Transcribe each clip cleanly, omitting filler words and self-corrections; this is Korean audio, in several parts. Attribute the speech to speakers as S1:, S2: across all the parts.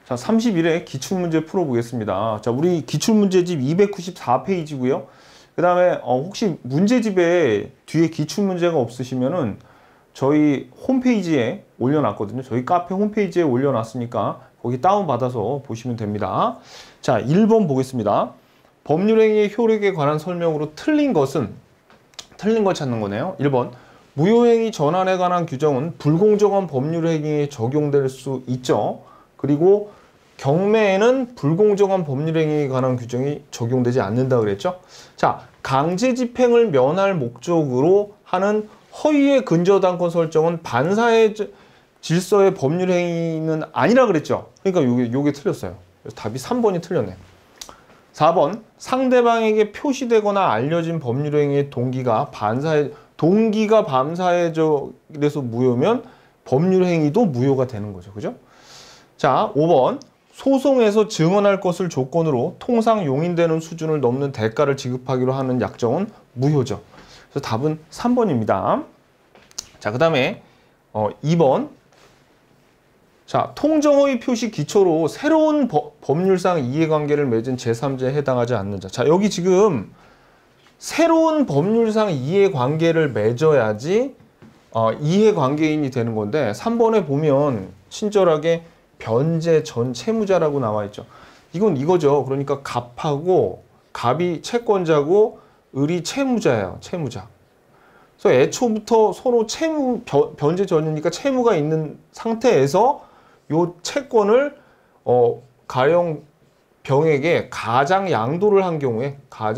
S1: 자, 31회 기출문제 풀어보겠습니다. 자, 우리 기출문제집 294페이지고요. 그 다음에 혹시 문제집에 뒤에 기출문제가 없으시면은 저희 홈페이지에 올려놨거든요. 저희 카페 홈페이지에 올려놨으니까 거기 다운받아서 보시면 됩니다. 자, 1번 보겠습니다. 법률행위의 효력에 관한 설명으로 틀린 것은, 틀린 걸 찾는 거네요. 1번, 무효행위 전환에 관한 규정은 불공정한 법률행위에 적용될 수 있죠. 그리고 경매에는 불공정한 법률행위에 관한 규정이 적용되지 않는다 그랬죠. 자, 강제집행을 면할 목적으로 하는 허위의 근저당권 설정은 반사의 질서의 법률행위는 아니라 그랬죠. 그러니까 요게 틀렸어요. 그래서 답이 3번이 틀렸네. 4번, 상대방에게 표시되거나 알려진 법률행위의 동기가 반사의 그래서 무효면 법률행위도 무효가 되는 거죠. 그죠? 자, 5번, 소송에서 증언할 것을 조건으로 통상 용인되는 수준을 넘는 대가를 지급하기로 하는 약정은 무효죠. 그래서 답은 3번입니다. 자, 그 다음에 2번. 자, 통정허위 표시 기초로 새로운 법률상 이해관계를 맺은 제3자에 해당하지 않는 자. 자, 여기 지금 새로운 법률상 이해관계를 맺어야지 이해관계인이 되는 건데 3번에 보면 친절하게 변제 전 채무자라고 나와 있죠. 이건 이거죠. 그러니까 갑하고 갑이 채권자고 을이 채무자예요. 채무자. 그래서 애초부터 서로 변제 전이니까 채무가 있는 상태에서 요 채권을 가령 병에게 가장 양도를 한 경우에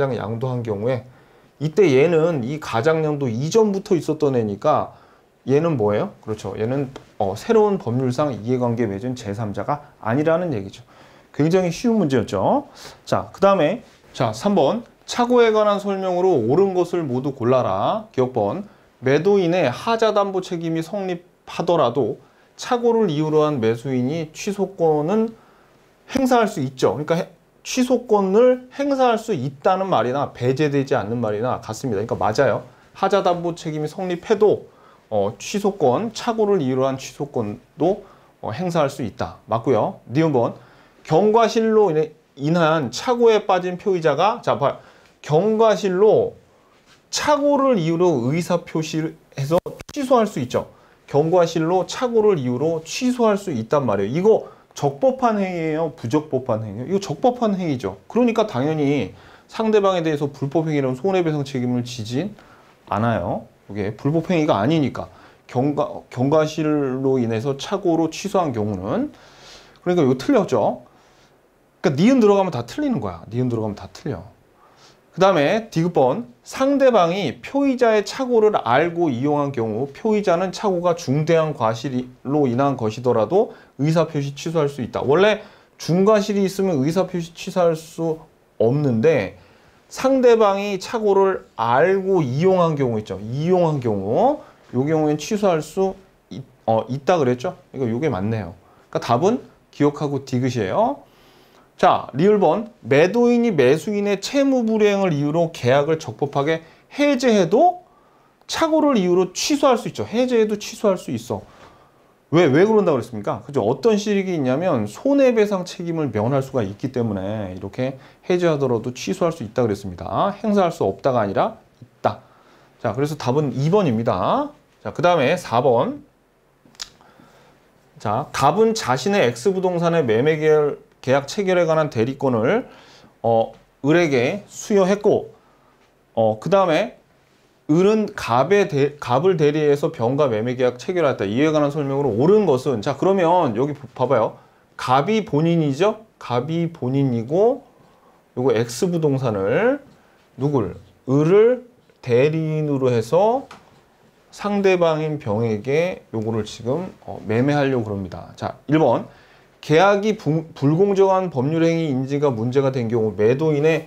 S1: 이때 얘는 이 가장 양도 이전부터 있었던 애니까 얘는 뭐예요? 그렇죠. 얘는 새로운 법률상 이해관계 맺은 제3자가 아니라는 얘기죠. 굉장히 쉬운 문제였죠. 자, 그 다음에 자 3번 착오에 관한 설명으로 옳은 것을 모두 골라라. 기억번 매도인의 하자담보 책임이 성립하더라도 착오를 이유로 한 매수인이 취소권은 행사할 수 있죠. 그러니까 취소권을 행사할 수 있다는 말이나 배제되지 않는 말이나 같습니다. 그러니까 맞아요. 하자담보 책임이 성립해도 취소권, 착오를 이유로 한 취소권도 행사할 수 있다. 맞고요. 니은번 경과실로 인한 착오에 빠진 표의자가 자, 봐요. 경과실로 착오를 이유로 의사표시를 해서 취소할 수 있죠. 경과실로 착오를 이유로 취소할 수 있단 말이에요. 이거 적법한 행위예요? 부적법한 행위예요? 이거 적법한 행위죠. 그러니까 당연히 상대방에 대해서 불법행위라는 손해배상 책임을 지진 않아요. 이게 불법행위가 아니니까 경과실로 인해서 착오로 취소한 경우는 그러니까 이거 틀렸죠. 그러니까 니은 들어가면 다 틀리는 거야. 니은 들어가면 다 틀려. 그 다음에 디귿번 상대방이 표의자의 착오를 알고 이용한 경우 표의자는 착오가 중대한 과실로 인한 것이더라도 의사표시 취소할 수 있다. 원래 중과실이 있으면 의사표시 취소할 수 없는데 상대방이 착오를 알고 이용한 경우 있죠. 이용한 경우 요 경우엔 취소할 수 있다 그랬죠. 이거 요게 맞네요. 그러니까 답은 기억하고 디귿이에요. 자, 리을번 매도인이 매수인의 채무 불이행을 이유로 계약을 적법하게 해제해도 착오를 이유로 취소할 수 있죠. 해제해도 취소할 수 있어. 왜 그런다고 그랬습니까? 그죠? 어떤 실익이 있냐면 손해배상 책임을 면할 수가 있기 때문에 이렇게 해제하더라도 취소할 수 있다 그랬습니다. 행사할 수 없다가 아니라 있다. 자, 그래서 답은 2번입니다. 자, 그 다음에 4번. 자, 갑은 자신의 X부동산의 매매 계약 체결에 관한 대리권을 을에게 수여했고 그 다음에 을은 갑을 대리해서 병과 매매 계약 체결했다. 이에 관한 설명으로 옳은 것은 자 그러면 여기 봐봐요. 갑이 본인이죠. 갑이 본인이고 요거 X부동산을 을을 대리인으로 해서 상대방인 병에게 요거를 지금 매매하려고 그럽니다. 자 1번 계약이 불공정한 법률행위 인지가 문제가 된 경우 매도인의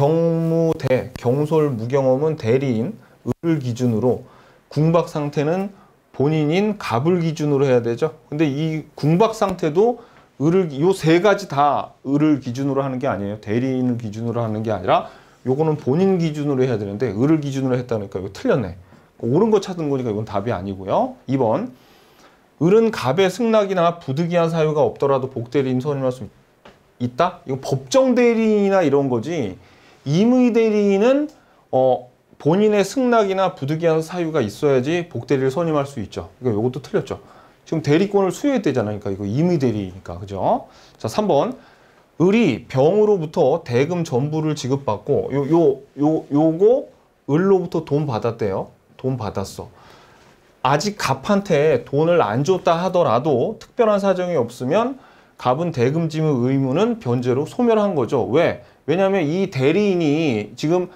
S1: 경솔 무경험은 대리인 을을 기준으로 궁박 상태는 본인인 갑을 기준으로 해야 되죠. 근데 이 궁박 상태도 요 세 가지 다 을을 기준으로 하는 게 아니에요. 대리인을 기준으로 하는 게 아니라 요거는 본인 기준으로 해야 되는데 을을 기준으로 했다니까 이거 틀렸네. 옳은 거 찾은 거니까 이건 답이 아니고요. 2번 을은 갑의 승낙이나 부득이한 사유가 없더라도 복대리인 선임할 수 있다? 이거 법정 대리인이나 이런 거지. 임의 대리인은 본인의 승낙이나 부득이한 사유가 있어야지 복대리를 선임할 수 있죠. 이거 요것도 틀렸죠. 지금 대리권을 수여했대잖아요. 그러니까 이거 임의 대리니까. 그죠? 자, 3번. 을이 병으로부터 대금 전부를 지급받고 요거 을로부터 돈 받았대요. 돈 받았어. 아직 갑한테 돈을 안 줬다 하더라도 특별한 사정이 없으면 갑은 대금 지급 의무는 변제로 소멸한 거죠. 왜? 왜냐하면 이 대리인이 지금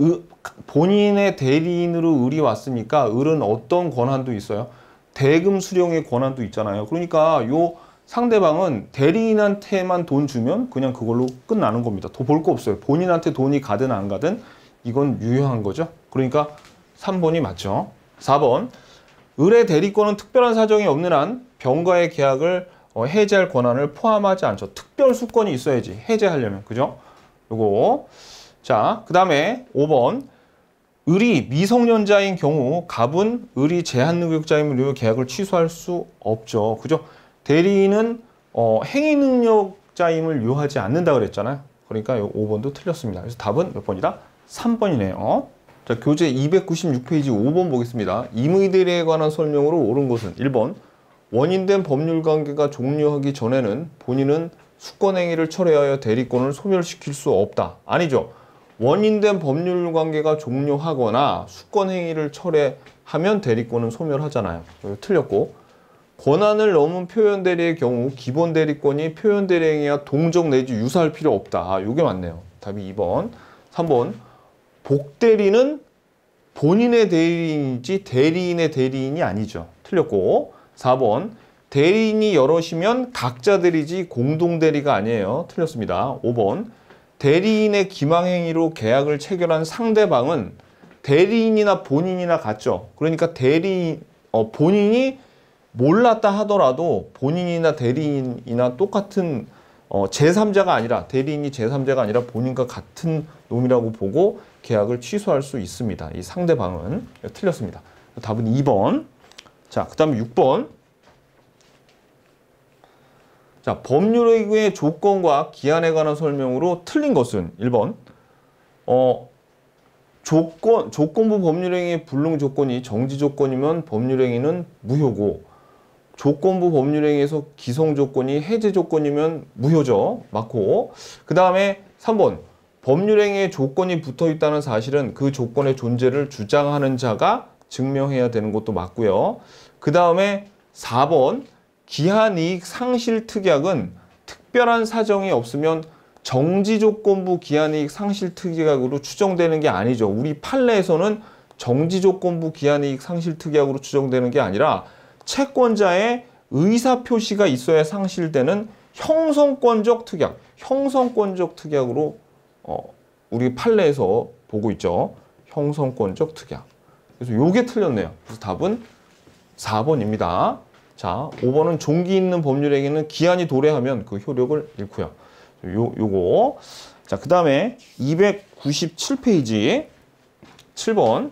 S1: 본인의 대리인으로 을이 왔으니까 을은 어떤 권한도 있어요? 대금 수령의 권한도 있잖아요. 그러니까 요 상대방은 대리인한테만 돈 주면 그냥 그걸로 끝나는 겁니다. 더 볼 거 없어요. 본인한테 돈이 가든 안 가든 이건 유효한 거죠. 그러니까 3번이 맞죠. 4번. 을의 대리권은 특별한 사정이 없는 한 병과의 계약을 해제할 권한을 포함하지 않죠. 특별 수권이 있어야지 해제하려면. 그죠? 요거. 자, 그 다음에 5번. 을이 미성년자인 경우 갑은 을이 제한능력자임을 계약을 취소할 수 없죠. 그죠? 대리인은 행위능력자임을 요하지 않는다 그랬잖아요. 그러니까 요 5번도 틀렸습니다. 그래서 답은 몇 번이다? 3번이네요. 자, 교재 296페이지 5번 보겠습니다. 임의대리에 관한 설명으로 옳은 것은 1번. 원인된 법률관계가 종료하기 전에는 본인은 수권행위를 철회하여 대리권을 소멸시킬 수 없다. 아니죠. 원인된 법률관계가 종료하거나 수권행위를 철회하면 대리권은 소멸하잖아요. 틀렸고. 권한을 넘은 표현대리의 경우 기본 대리권이 표현대리행위와 동적 내지 유사할 필요 없다. 이게 맞네요. 답이 2번. 3번. 복대리는 본인의 대리인이지 대리인의 대리인이 아니죠. 틀렸고. 4번. 대리인이 여럿이면 각자 대리지 공동 대리가 아니에요. 틀렸습니다. 5번. 대리인의 기망행위로 계약을 체결한 상대방은 대리인이나 본인이나 같죠. 그러니까 본인이 몰랐다 하더라도 본인이나 대리인이나 똑같은 제3자가 아니라 대리인이 제3자가 아니라 본인과 같은 놈이라고 보고 계약을 취소할 수 있습니다. 이 상대방은. 틀렸습니다. 답은 2번. 자, 그 다음에 6번. 자, 법률의 조건과 기한에 관한 설명으로 틀린 것은 1번. 조건부 법률행위의 불능 조건이 정지 조건이면 법률행위는 무효고 조건부 법률행위에서 기성 조건이 해제 조건이면 무효죠. 맞고. 그 다음에 3번. 법률행위에 조건이 붙어 있다는 사실은 그 조건의 존재를 주장하는 자가 증명해야 되는 것도 맞고요. 그 다음에 4번. 기한이익 상실 특약은 특별한 사정이 없으면 정지조건부 기한이익 상실 특약으로 추정되는 게 아니죠. 우리 판례에서는 정지조건부 기한이익 상실 특약으로 추정되는 게 아니라 채권자의 의사표시가 있어야 상실되는 형성권적 특약, 형성권적 특약으로 우리 판례에서 보고 있죠. 형성권적 특약. 그래서 요게 틀렸네요. 그래서 답은 4번입니다. 자, 5번은 종기 있는 법률행위는 기한이 도래하면 그 효력을 잃고요. 요거. 자, 그 다음에 297페이지 7번.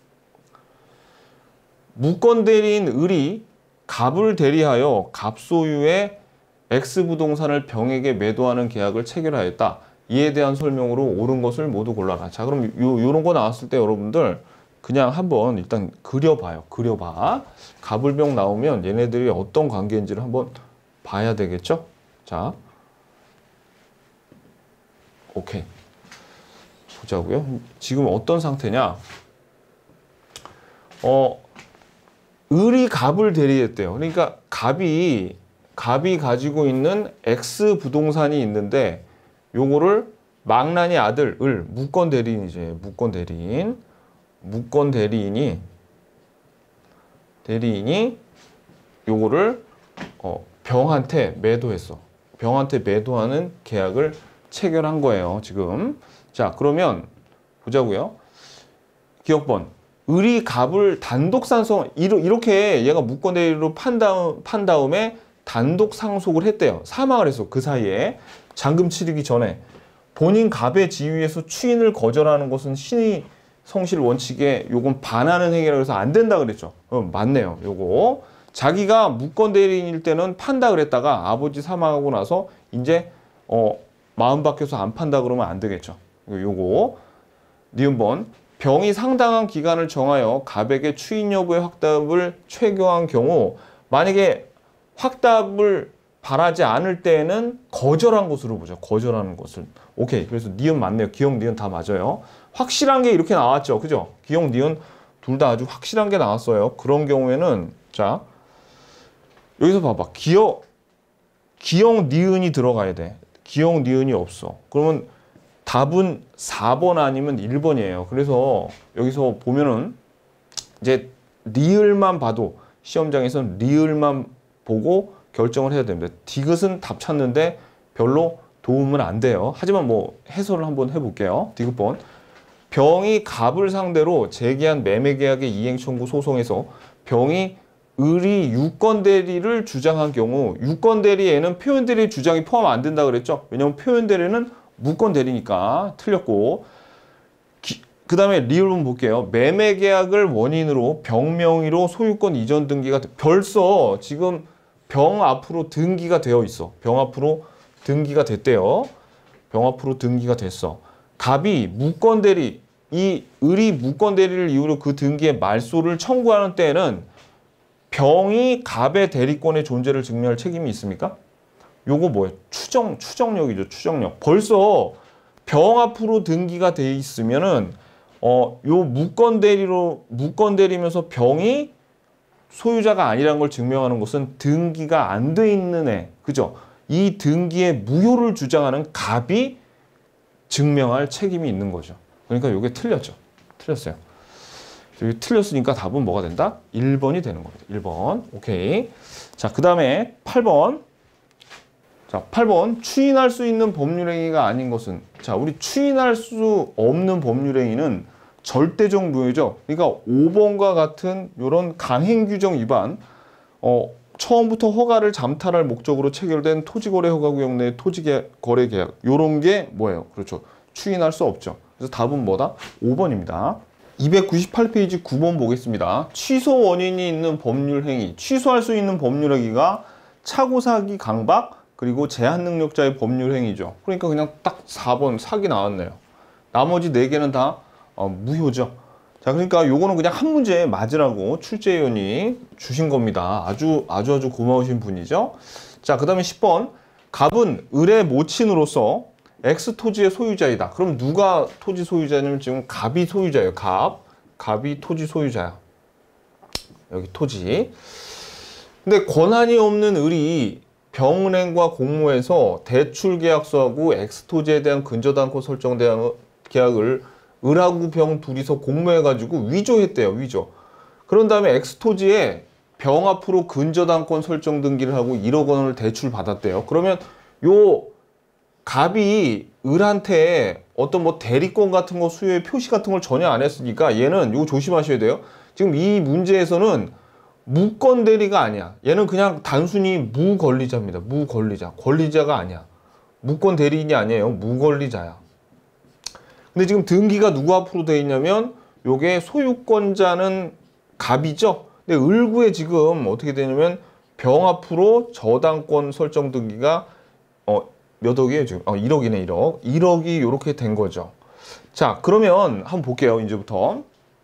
S1: 무권대리인 을이 갑을 대리하여 갑소유의 X부동산을 병에게 매도하는 계약을 체결하였다. 이에 대한 설명으로 옳은 것을 모두 골라라. 자, 그럼 요런 거 나왔을 때 여러분들 그냥 한번 일단 그려봐요. 그려봐. 갑을병 나오면 얘네들이 어떤 관계인지를 한번 봐야 되겠죠? 자, 오케이. 보자고요. 지금 어떤 상태냐? 을이 갑을 대리했대요. 그러니까 갑이 가지고 있는 X 부동산이 있는데 요거를 망나니 아들 을 무권 대리인이지. 무권 대리인이 요거를 병한테 매도했어. 병한테 매도하는 계약을 체결한 거예요. 지금. 자, 그러면 보자고요. 기억번. 을이 갑을 단독 상속 이렇게 얘가 무권 대리로 판 다음에 단독 상속을 했대요. 사망을 했어. 그 사이에 잔금 치르기 전에 본인 갑의 지위에서 추인을 거절하는 것은 신의 성실 원칙에 요건 반하는 행위라고 해서 안 된다 그랬죠. 맞네요. 요거. 자기가 무권 대리인일 때는 판다 그랬다가 아버지 사망하고 나서 이제 마음 바뀌어서 안 판다 그러면 안 되겠죠. 요거 니은번 병이 상당한 기간을 정하여 갑에게 추인 여부의 확답을 최교한 경우 만약에 확답을 바라지 않을 때에는 거절한 것으로 보죠. 거절하는 것을. 오케이. 그래서 니은 맞네요. 기역, 니은 다 맞아요. 확실한 게 이렇게 나왔죠. 그죠? 기역, 니은 둘 다 아주 확실한 게 나왔어요. 그런 경우에는 자 여기서 봐봐. 기역, 니은이 들어가야 돼. 기역, 니은이 없어. 그러면 답은 4번 아니면 1번이에요. 그래서 여기서 보면은 이제 리을만 봐도 시험장에서는 리을만 보고 결정을 해야 됩니다. 디귿은 답 찾는데 별로 도움은 안 돼요. 하지만 뭐 해설을 한번 해볼게요. 디귿번 병이 갑을 상대로 제기한 매매계약의 이행 청구 소송에서 병이 을이 유권 대리를 주장한 경우 유권 대리에는 표현 대리 주장이 포함 안 된다 그랬죠. 왜냐면 표현 대리는 무권 대리니까 틀렸고 그 다음에 리을문 볼게요. 매매계약을 원인으로 병명의로 소유권 이전 등기가 벌써 지금 병 앞으로 등기가 되어 있어. 병 앞으로 등기가 됐대요. 병 앞으로 등기가 됐어. 갑이 무권 대리 이 을이 무권 대리를 이유로 그 등기의 말소를 청구하는 때에는 병이 갑의 대리권의 존재를 증명할 책임이 있습니까? 요거 뭐예요? 추정력이죠. 추정력. 벌써 병 앞으로 등기가 돼 있으면은 요 무권 대리면서 병이 소유자가 아니라는 걸 증명하는 것은 등기가 안 돼 있는 애. 그죠? 이 등기의 무효를 주장하는 갑이 증명할 책임이 있는 거죠. 그러니까 요게 틀렸죠. 틀렸어요. 여기 틀렸으니까 답은 뭐가 된다? 1번이 되는 겁니다. 1번. 오케이. 자, 그 다음에 8번. 자, 8번. 추인할 수 있는 법률행위가 아닌 것은 자, 우리 추인할 수 없는 법률행위는 절대적 무효죠. 그러니까 5번과 같은 이런 강행 규정 위반 처음부터 허가를 잠탈할 목적으로 체결된 토지거래 허가구역 내 토지거래 계약 이런 게 뭐예요? 그렇죠. 추인할 수 없죠. 그래서 답은 뭐다? 5번입니다. 298페이지 9번 보겠습니다. 취소 원인이 있는 법률행위. 취소할 수 있는 법률행위가 차고사기 강박 그리고 제한능력자의 법률행위죠. 그러니까 그냥 딱 4번 사기 나왔네요. 나머지 4개는 다 무효죠. 자, 그러니까 요거는 그냥 한 문제 맞으라고 출제위원이 주신 겁니다. 아주 고마우신 분이죠. 자, 그 다음에 10번. 갑은 을의 모친으로서 X 토지의 소유자이다. 그럼 누가 토지 소유자냐면 지금 갑이 소유자예요. 갑이 토지 소유자야. 여기 토지. 근데 권한이 없는 을이 병은행과 공모해서 대출계약서하고 X 토지에 대한 근저당권 설정대한 계약을 을하고 병 둘이서 공모해가지고 위조했대요. 위조. 그런 다음에 X 토지에 병 앞으로 근저당권 설정 등기를 하고 1억 원을 대출 받았대요. 그러면 요 갑이 을한테 어떤 뭐 대리권 같은 거 수요의 표시 같은 걸 전혀 안 했으니까 얘는 이거 조심하셔야 돼요. 지금 이 문제에서는 무권 대리가 아니야. 얘는 그냥 단순히 무권리자입니다. 무권리자. 권리자가 아니야. 무권 대리인이 아니에요. 무권리자야. 근데 지금 등기가 누구 앞으로 돼 있냐면 요게 소유권자는 갑이죠. 근데 을구에 지금 어떻게 되냐면 병 앞으로 저당권 설정 등기가 몇 억이에요 지금? 1억이네 1억. 1억이 이렇게 된 거죠. 자, 그러면 한번 볼게요. 이제부터.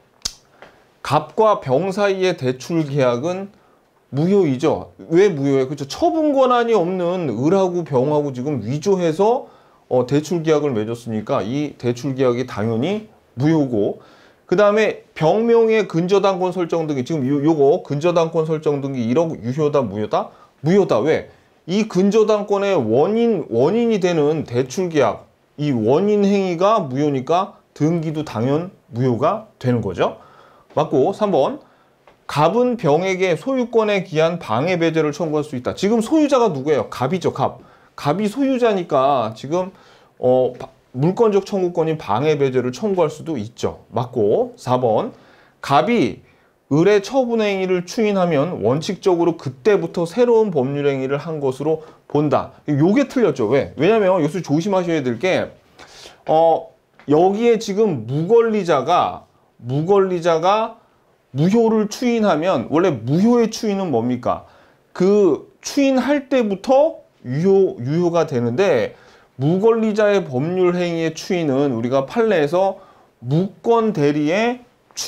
S1: 갑과 병 사이의 대출 계약은 무효이죠. 왜 무효예요? 그렇죠. 처분 권한이 없는 을하고 병하고 지금 위조해서 대출 계약을 맺었으니까 이 대출 계약이 당연히 무효고, 그 다음에 병명의 근저당권 설정 등기, 지금 요거 근저당권 설정 등기 1억 유효다 무효다? 무효다. 왜? 이 근저당권의 원인이 되는 대출 계약, 이 원인 행위가 무효니까 등기도 당연 무효가 되는 거죠. 맞고. 3번. 갑은 병에게 소유권에 기한 방해 배제를 청구할 수 있다. 지금 소유자가 누구예요? 갑이죠. 갑이 소유자니까 지금 물권적 청구권인 방해 배제를 청구할 수도 있죠. 맞고. 4번. 갑이 을의 처분 행위를 추인하면 원칙적으로 그때부터 새로운 법률 행위를 한 것으로 본다. 요게 틀렸죠. 왜? 왜냐면 여기서 조심하셔야 될 게 여기에 지금 무권리자가 무효를 추인하면 원래 무효의 추인은 뭡니까? 그 추인할 때부터 유효가 되는데 무권리자의 법률 행위의 추인은 우리가 판례에서 무권 대리의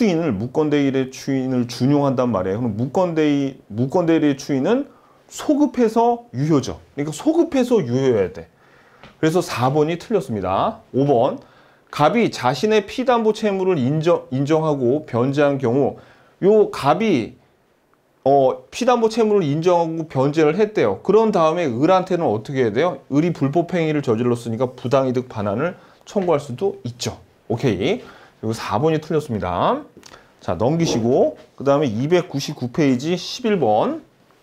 S1: 추인을 준용한단 말이에요. 그럼 무권 대리의 추인은 소급해서 유효죠. 그러니까 소급해서 유효해야 돼. 그래서 4번이 틀렸습니다. 5번. 갑이 자신의 피담보 채무를 인정하고 변제한 경우 요 갑이 피담보 채무를 인정하고 변제를 했대요. 그런 다음에 을한테는 어떻게 해야 돼요? 을이 불법행위를 저질렀으니까 부당이득 반환을 청구할 수도 있죠. 오케이. 그리고 4번이 틀렸습니다. 자, 넘기시고 그 다음에 299페이지 11번.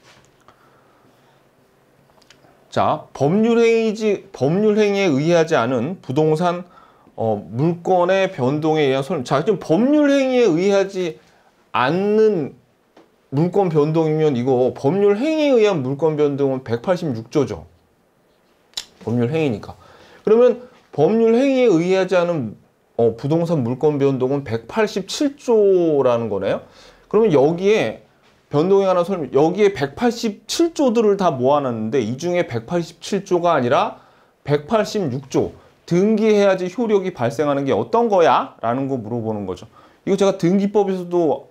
S1: 자, 법률행위에 의하지 않은 부동산 물권의 변동에 의한 설명. 자, 지금 법률행위에 의하지 않는 물권 변동이면 이거 법률행위에 의한 물권 변동은 186조죠. 법률행위니까. 그러면 법률행위에 의하지 않은 부동산 물권 변동은 187조라는 거네요. 그러면 여기에 변동에 관한 설명, 여기에 187조들을 다 모아놨는데 이 중에 187조가 아니라 186조. 등기해야지 효력이 발생하는 게 어떤 거야? 라는 거 물어보는 거죠. 이거 제가 등기법에서도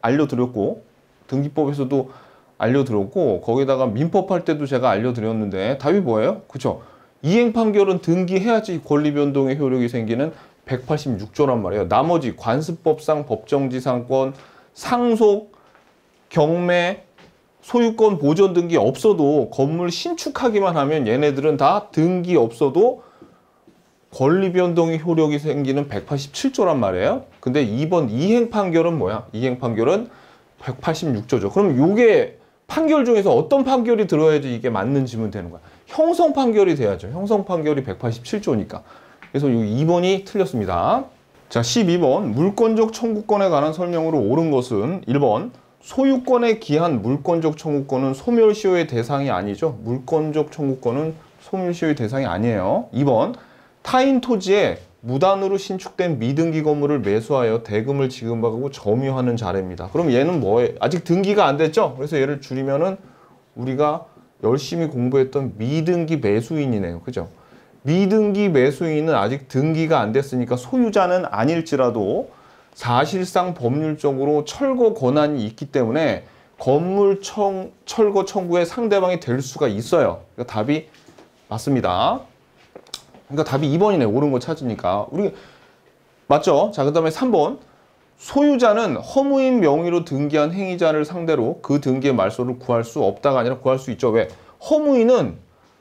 S1: 알려드렸고 거기다가 민법 할 때도 제가 알려드렸는데 답이 뭐예요? 그쵸? 이행 판결은 등기해야지 권리 변동의 효력이 생기는 186조란 말이에요. 나머지 관습법상 법정지상권, 상속, 경매, 소유권 보존 등기 없어도 건물 신축하기만 하면 얘네들은 다 등기 없어도 권리 변동의 효력이 생기는 187조란 말이에요. 근데 이번 이행 판결은 뭐야? 이행 판결은 186조죠. 그럼 요게 판결 중에서 어떤 판결이 들어야지 이게 맞는 지문 되는 거야? 형성 판결이 돼야죠. 형성 판결이 187조니까. 그래서 요 2번이 틀렸습니다. 자, 12번. 물권적 청구권에 관한 설명으로 옳은 것은 1번. 소유권에 기한 물권적 청구권은 소멸시효의 대상이 아니죠. 물권적 청구권은 소멸시효의 대상이 아니에요. 2번. 타인 토지에 무단으로 신축된 미등기 건물을 매수하여 대금을 지급하고 점유하는 자례입니다. 그럼 얘는 뭐예요? 아직 등기가 안 됐죠? 그래서 얘를 줄이면은 우리가 열심히 공부했던 미등기 매수인이네요. 그죠? 미등기 매수인은 아직 등기가 안 됐으니까 소유자는 아닐지라도 사실상 법률적으로 철거 권한이 있기 때문에 건물 철거 청구의 상대방이 될 수가 있어요. 그러니까 답이 맞습니다. 그러니까 답이 2번이네. 옳은 거 찾으니까. 우리 맞죠? 자, 그 다음에 3번. 소유자는 허무인 명의로 등기한 행위자를 상대로 그 등기의 말소를 구할 수 없다가 아니라 구할 수 있죠. 왜? 허무인은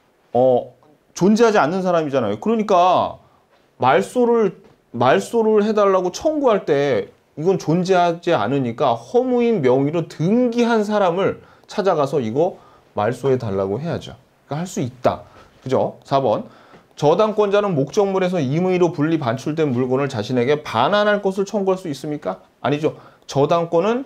S1: 존재하지 않는 사람이잖아요. 그러니까 말소를 해달라고 청구할 때 이건 존재하지 않으니까 허무인 명의로 등기한 사람을 찾아가서 이거 말소해 달라고 해야죠. 그러니까 할 수 있다. 그죠? 4번. 저당권자는 목적물에서 임의로 분리 반출된 물건을 자신에게 반환할 것을 청구할 수 있습니까? 아니죠. 저당권은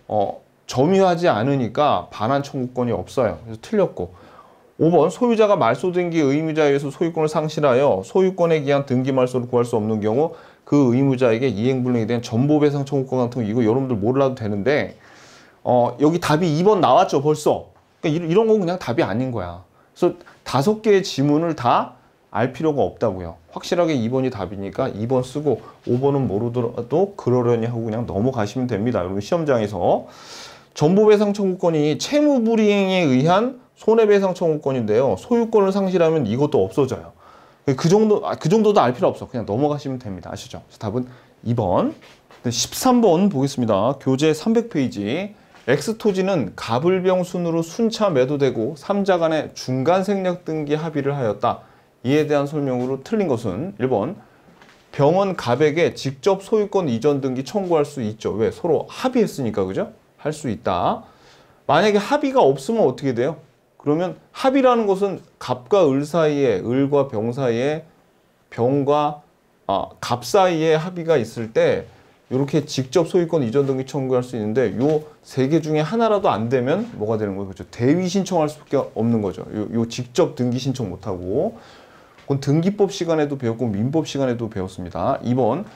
S1: 점유하지 않으니까 반환 청구권이 없어요. 그래서 틀렸고. 5번. 소유자가 말소 등기 의무자에 의해서 소유권을 상실하여 소유권에 기한 등기 말소를 구할 수 없는 경우 그 의무자에게 이행불능에 대한 전보배상 청구권 같은 거 이거 여러분들 몰라도 되는데 여기 답이 2번 나왔죠 벌써. 그러니까 이런 건 그냥 답이 아닌 거야. 그래서 5개의 지문을 다 알 필요가 없다고요. 확실하게 2번이 답이니까 2번 쓰고 5번은 모르더라도 그러려니 하고 그냥 넘어가시면 됩니다. 여러분 시험장에서. 전보배상 청구권이 채무불이행에 의한 손해배상 청구권인데요. 소유권을 상실하면 이것도 없어져요. 그 정도도 알 필요 없어. 그냥 넘어가시면 됩니다. 아시죠? 답은 2번. 13번 보겠습니다. 교재 300페이지. X토지는 갑을병 순으로 순차 매도되고 3자 간의 중간 생략 등기 합의를 하였다. 이에 대한 설명으로 틀린 것은 1번. 병은 갑에게 직접 소유권 이전 등기 청구할 수 있죠. 왜? 서로 합의했으니까. 그죠? 할 수 있다. 만약에 합의가 없으면 어떻게 돼요? 그러면 합의라는 것은 갑과 을 사이에, 을과 병 사이에, 병과 갑 사이에 합의가 있을 때 이렇게 직접 소유권 이전 등기 청구할 수 있는데 요 3개 중에 하나라도 안 되면 뭐가 되는 거예요? 그렇죠? 대위 신청할 수밖에 없는 거죠. 요 직접 등기 신청 못 하고. 그건 등기법 시간에도 배웠고 민법 시간에도 배웠습니다. 2번.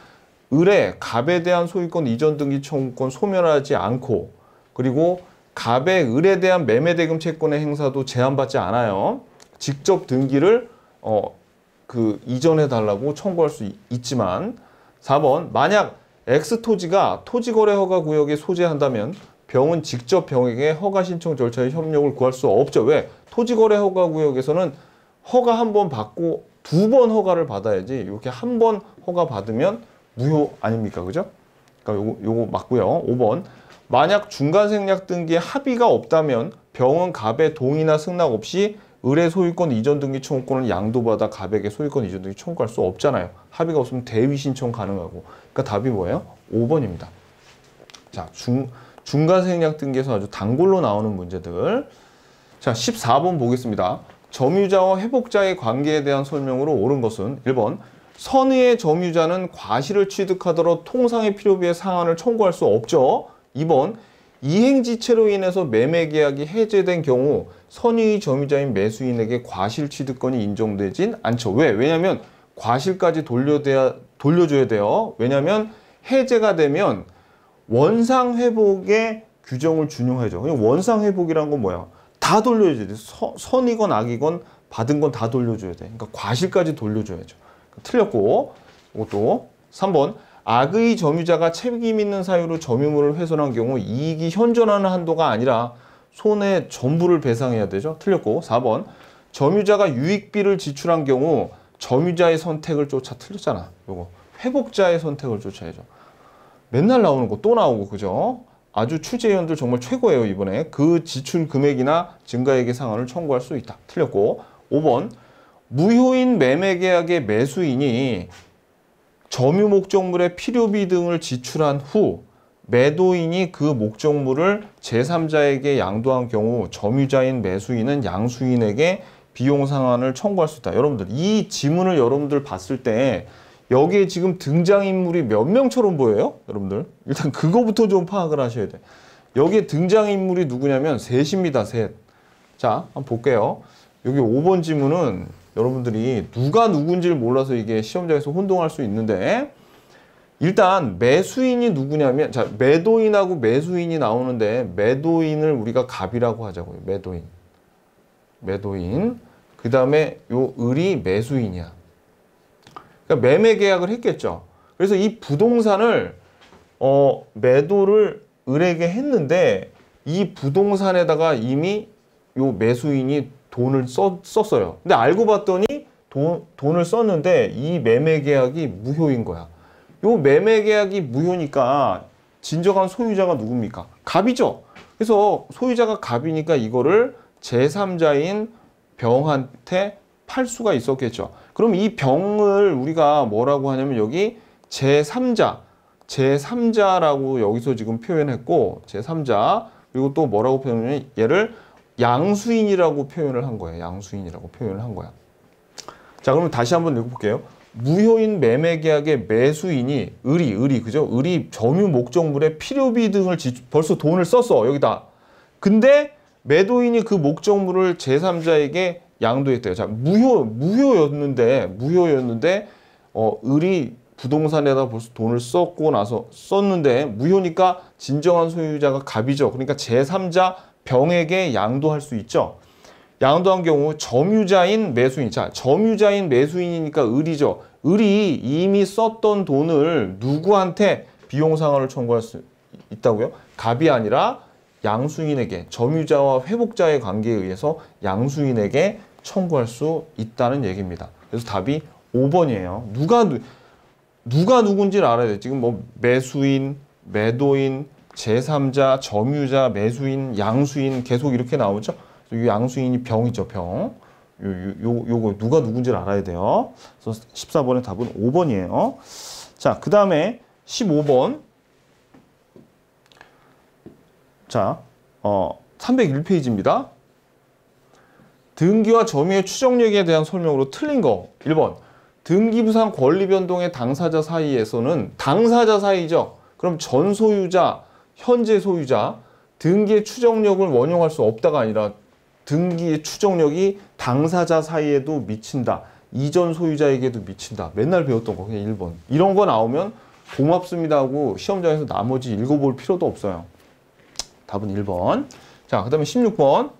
S1: 을의 갑에 대한 소유권 이전 등기 청구권 소멸하지 않고, 그리고 갑의 을에 대한 매매대금 채권의 행사도 제한받지 않아요. 직접 등기를 이전해 달라고 청구할 수 있지만, 4번 만약 X토지가 토지거래허가구역에 소재한다면 병은 직접 병에게 허가 신청 절차의 협력을 구할 수 없죠. 왜? 토지거래허가구역에서는 허가 한 번 받고 2번 허가를 받아야지, 이렇게 한 번 허가 받으면 무효 아닙니까? 그죠? 그러니까 요거 맞고요. 5번 만약 중간생략 등기에 합의가 없다면 병은 갑의 동의나 승낙 없이 을의 소유권 이전 등기 청구권을 양도받아 갑에게 소유권 이전 등기 청구할 수 없잖아요. 합의가 없으면 대위 신청 가능하고. 그러니까 답이 뭐예요? 5번입니다. 자, 중간생략 등기에서 아주 단골로 나오는 문제들. 자, 14번 보겠습니다. 점유자와 회복자의 관계에 대한 설명으로 옳은 것은 1번 선의의 점유자는 과실을 취득하도록 통상의 필요비의 상한을 청구할 수 없죠. 2번 이행지체로 인해서 매매계약이 해제된 경우 선의 점유자인 매수인에게 과실 취득권이 인정되진 않죠. 왜? 왜냐하면 과실까지 돌려줘야 돼요. 왜냐하면 해제가 되면 원상회복의 규정을 준용하죠. 원상회복이란 건 뭐야? 다 돌려줘야 돼. 선이건 악이건 받은 건 다 돌려줘야 돼. 그러니까 과실까지 돌려줘야죠. 틀렸고, 이것도 3번 악의 점유자가 책임 있는 사유로 점유물을 훼손한 경우 이익이 현존하는 한도가 아니라 손해 전부를 배상해야 되죠. 틀렸고, 4번 점유자가 유익비를 지출한 경우 점유자의 선택을 쫓아. 틀렸잖아. 요거 회복자의 선택을 쫓아야죠. 맨날 나오는 거 또 나오고, 그죠? 아주 추재위원들 정말 최고예요. 이번에 그 지출 금액이나 증가액의 상한을 청구할 수 있다. 틀렸고, 5번 무효인 매매계약의 매수인이 점유 목적물의 필요비 등을 지출한 후 매도인이 그 목적물을 제3자에게 양도한 경우 점유자인 매수인은 양수인에게 비용 상환을 청구할 수 있다. 여러분들 이 지문을 여러분들 봤을 때 여기에 지금 등장인물이 몇 명처럼 보여요? 여러분들 일단 그거부터 좀 파악을 하셔야 돼요. 여기에 등장인물이 누구냐면 셋입니다. 셋. 자, 한번 볼게요. 여기 5번 지문은 여러분들이 누가 누군지를 몰라서 이게 시험장에서 혼동할 수 있는데, 일단 매수인이 누구냐면, 자, 매도인하고 매수인이 나오는데 매도인을 우리가 갑이라고 하자고요. 매도인. 그 다음에 요 을이 매수인이야. 그러니까 매매 계약을 했겠죠. 그래서 이 부동산을 매도를 을에게 했는데 이 부동산에다가 이미 요 매수인이 돈을 썼어요. 근데 알고 봤더니 돈을 썼는데 이 매매 계약이 무효인 거야. 요 매매 계약이 무효니까 진정한 소유자가 누굽니까? 갑이죠. 그래서 소유자가 갑이니까 이거를 제3자인 병한테 팔 수가 있었겠죠. 그럼 이 병을 우리가 뭐라고 하냐면 여기 제3자라고 여기서 지금 표현했고, 제3자, 그리고 또 뭐라고 표현하냐면 얘를 양수인이라고 표현을 한 거예요. 양수인이라고 표현을 한 거야. 자, 그러면 다시 한번 읽어볼게요. 무효인 매매계약의 매수인이 을이 그죠? 을이 점유 목적물의 필요비 등을 벌써 돈을 썼어. 여기다. 근데 매도인이 그 목적물을 제3자에게 양도했대요. 자, 무효였는데 을이 부동산에다 벌써 돈을 썼는데 무효니까 진정한 소유자가 갑이죠. 그러니까 제3자 병에게 양도할 수 있죠. 양도한 경우 점유자인 매수인. 자, 점유자인 매수인이니까 을이죠. 을이 이미 썼던 돈을 누구한테 비용 상환을 청구할 수 있다고요? 갑이 아니라 양수인에게, 점유자와 회복자의 관계에 의해서 양수인에게 청구할 수 있다는 얘기입니다. 그래서 답이 5번이에요. 누가 누군지를 알아야 돼. 지금 뭐 매수인, 매도인, 제3자, 점유자, 매수인, 양수인 계속 이렇게 나오죠. 이 양수인이 병이죠, 병. 요거 누가 누군지를 알아야 돼요. 그래서 14번의 답은 5번이에요. 자, 그 다음에 15번. 자, 301페이지입니다. 등기와 점유의 추정력에 대한 설명으로 틀린 거. 1번. 등기부상 권리 변동의 당사자 사이에서는 당사자 사이죠. 그럼 전 소유자, 현재 소유자, 등기의 추정력을 원용할 수 없다가 아니라 등기의 추정력이 당사자 사이에도 미친다. 이전 소유자에게도 미친다. 맨날 배웠던 거 그냥 1번. 이런 거 나오면 고맙습니다 하고 시험장에서 나머지 읽어볼 필요도 없어요. 답은 1번. 자, 그 다음에 16번.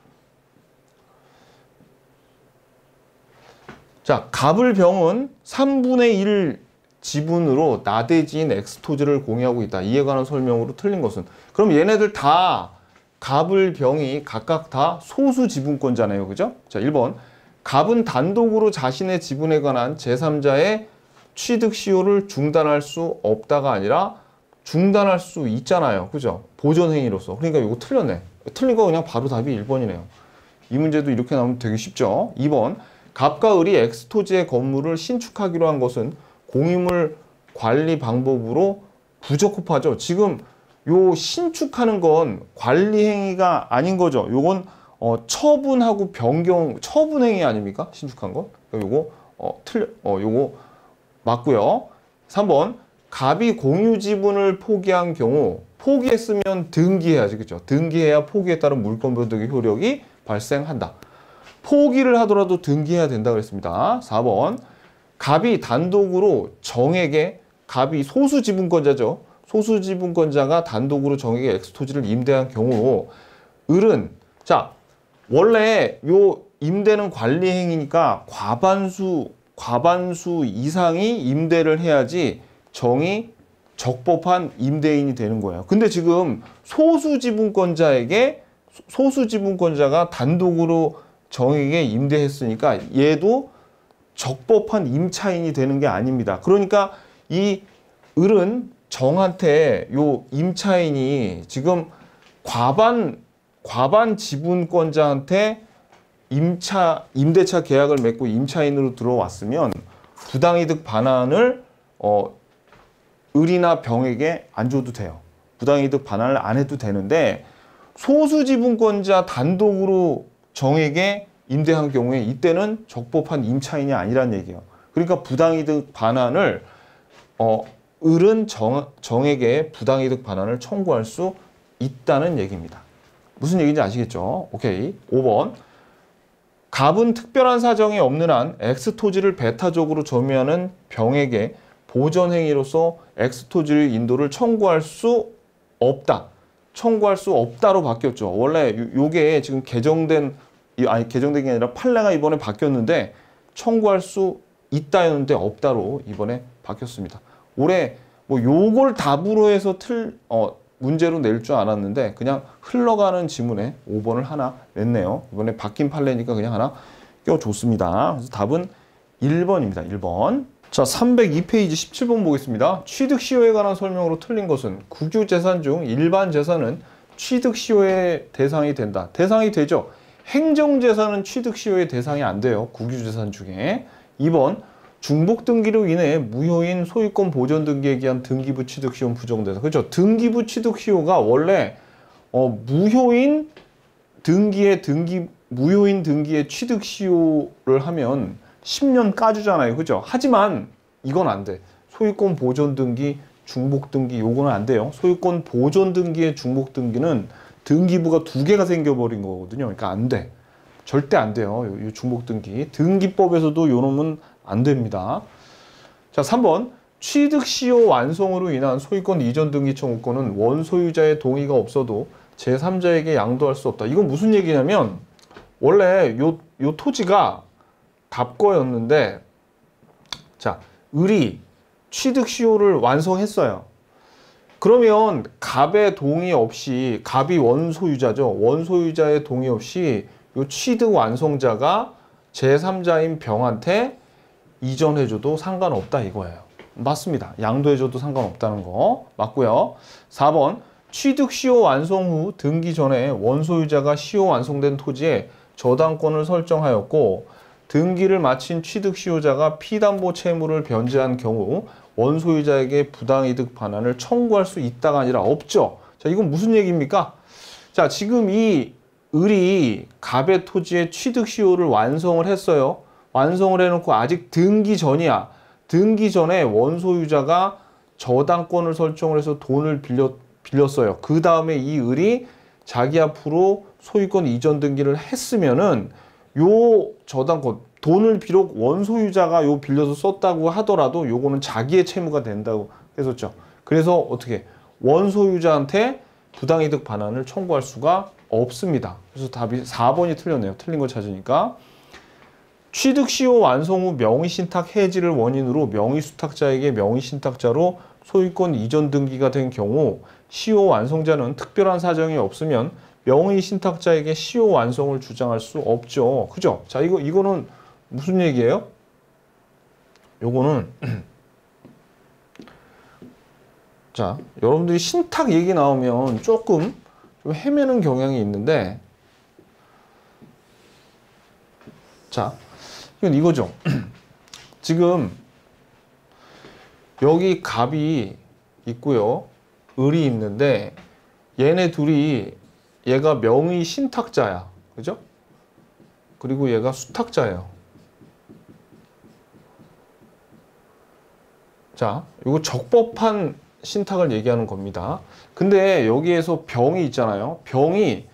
S1: 자, 갑을병은 3분의 1 지분으로 나대지인 엑스토즈를 공유하고 있다. 이에 관한 설명으로 틀린 것은? 그럼 얘네들 다 갑을병이 각각 다 소수 지분권자네요. 그죠? 자, 1번. 갑은 단독으로 자신의 지분에 관한 제3자의 취득 시효를 중단할 수 없다가 아니라 중단할 수 있잖아요. 그죠? 보존행위로서. 그러니까 이거 틀렸네. 틀린 거 그냥 바로 답이 1번이네요. 이 문제도 이렇게 나오면 되게 쉽죠. 2번. 갑과 을이 엑스토지의 건물을 신축하기로 한 것은 공유물 관리 방법으로 부적합하죠. 지금 요 신축하는 건 관리 행위가 아닌 거죠. 요건 처분하고 변경, 처분행위 아닙니까? 신축한 거. 요거 요거 맞고요. 3번. 갑이 공유 지분을 포기한 경우, 포기했으면 등기해야지. 그죠? 등기해야 포기에 따른 물권 변동의 효력이 발생한다. 포기를 하더라도 등기해야 된다 그랬습니다. 4번. 갑이 단독으로 정에게, 갑이 소수 지분권자죠. 소수 지분권자가 단독으로 정에게 엑스토지를 임대한 경우, 을은, 자, 원래 요 임대는 관리 행위니까 과반수 이상이 임대를 해야지 정이 적법한 임대인이 되는 거예요. 근데 지금 소수 지분권자가 단독으로 정에게 임대했으니까 얘도 적법한 임차인이 되는 게 아닙니다. 그러니까 이 을은 정한테 요 임차인이 지금 과반 지분권자한테 임대차 계약을 맺고 임차인으로 들어왔으면 부당이득 반환을 을이나 병에게 안 줘도 돼요. 부당이득 반환을 안 해도 되는데 소수 지분권자 단독으로 정에게 임대한 경우에 이때는 적법한 임차인이 아니란 얘기예요. 그러니까 부당이득 반환을 을은 정에게 부당이득 반환을 청구할 수 있다는 얘기입니다. 무슨 얘기인지 아시겠죠? 오케이. 5번. 갑은 특별한 사정이 없는 한 엑스토지를 배타적으로 점유하는 병에게 보전행위로서 엑스토지의 인도를 청구할 수 없다. 청구할 수 없다로 바뀌었죠. 원래 요게 지금 개정된 게 아니라 판례가 이번에 바뀌었는데 청구할 수 있다였는데 없다로 이번에 바뀌었습니다. 올해 뭐 요걸 답으로 해서 문제로 낼 줄 알았는데 그냥 흘러가는 지문에 5번을 하나 냈네요. 이번에 바뀐 판례니까 그냥 하나 껴줬습니다. 그래서 답은 1번입니다. 1번. 자, 302페이지 17번 보겠습니다. 취득시효에 관한 설명으로 틀린 것은? 국유재산 중 일반 재산은 취득시효의 대상이 된다. 대상이 되죠. 행정재산은 취득시효의 대상이 안 돼요. 국유재산 중에. 2번. 중복등기로 인해 무효인 소유권 보존등기에 기한 등기부 취득시효는 부정돼서. 그렇죠. 등기부 취득시효가 원래 무효인 등기의 취득시효를 하면 10년 까주잖아요. 그죠? 하지만 이건 안 돼. 소유권 보존등기, 중복등기 요거는 안 돼요. 소유권 보존등기의 중복등기는 등기부가 2개가 생겨버린 거거든요. 그러니까 안 돼. 절대 안 돼요. 요 중복등기. 등기법에서도 요 놈은 안 됩니다. 자, 3번. 취득시효 완성으로 인한 소유권 이전 등기 청구권은 원소유자의 동의가 없어도 제3자에게 양도할 수 없다. 이건 무슨 얘기냐면 원래 요 토지가 갑거였는데 자, 을이 취득시효를 완성했어요. 그러면 갑의 동의 없이, 갑이 원소유자죠. 원소유자의 동의 없이 요 취득 완성자가 제3자인 병한테 이전해줘도 상관없다 이거예요. 맞습니다. 양도해줘도 상관없다는 거 맞고요. 4번. 취득시효 완성 후 등기 전에 원소유자가 시효 완성된 토지에 저당권을 설정하였고 등기를 마친 취득시효자가 피담보 채무를 변제한 경우 원소유자에게 부당이득 반환을 청구할 수 있다가 아니라 없죠. 자, 이건 무슨 얘기입니까? 자, 지금 이 을이 갑의 토지의 취득시효를 완성을 했어요. 완성을 해놓고 아직 등기 전이야. 등기 전에 원소유자가 저당권을 설정을 해서 돈을 빌렸어요. 그 다음에 이 을이 자기 앞으로 소유권 이전 등기를 했으면은 요 저당권, 돈을 비록 원소유자가 요 빌려서 썼다고 하더라도 요거는 자기의 채무가 된다고 했었죠. 그래서 어떻게 원소유자한테 부당이득 반환을 청구할 수가 없습니다. 그래서 답이 4번이 틀렸네요. 틀린 거 찾으니까. 취득 시효 완성 후 명의신탁 해지를 원인으로 명의수탁자에게 명의신탁자로 소유권 이전 등기가 된 경우 시효 완성자는 특별한 사정이 없으면 명의신탁자에게 시효 완성을 주장할 수 없죠. 그죠? 자, 이거는 무슨 얘기예요? 요거는 자, 여러분들이 신탁 얘기 나오면 조금 좀 헤매는 경향이 있는데, 자, 이건 이거죠. 지금 여기 갑이 있고요, 을이 있는데 얘네 둘이 얘가 명의 신탁자야, 그죠? 그리고 얘가 수탁자예요. 자, 이거 적법한 신탁을 얘기하는 겁니다. 근데 여기에서 병이 있잖아요. 병이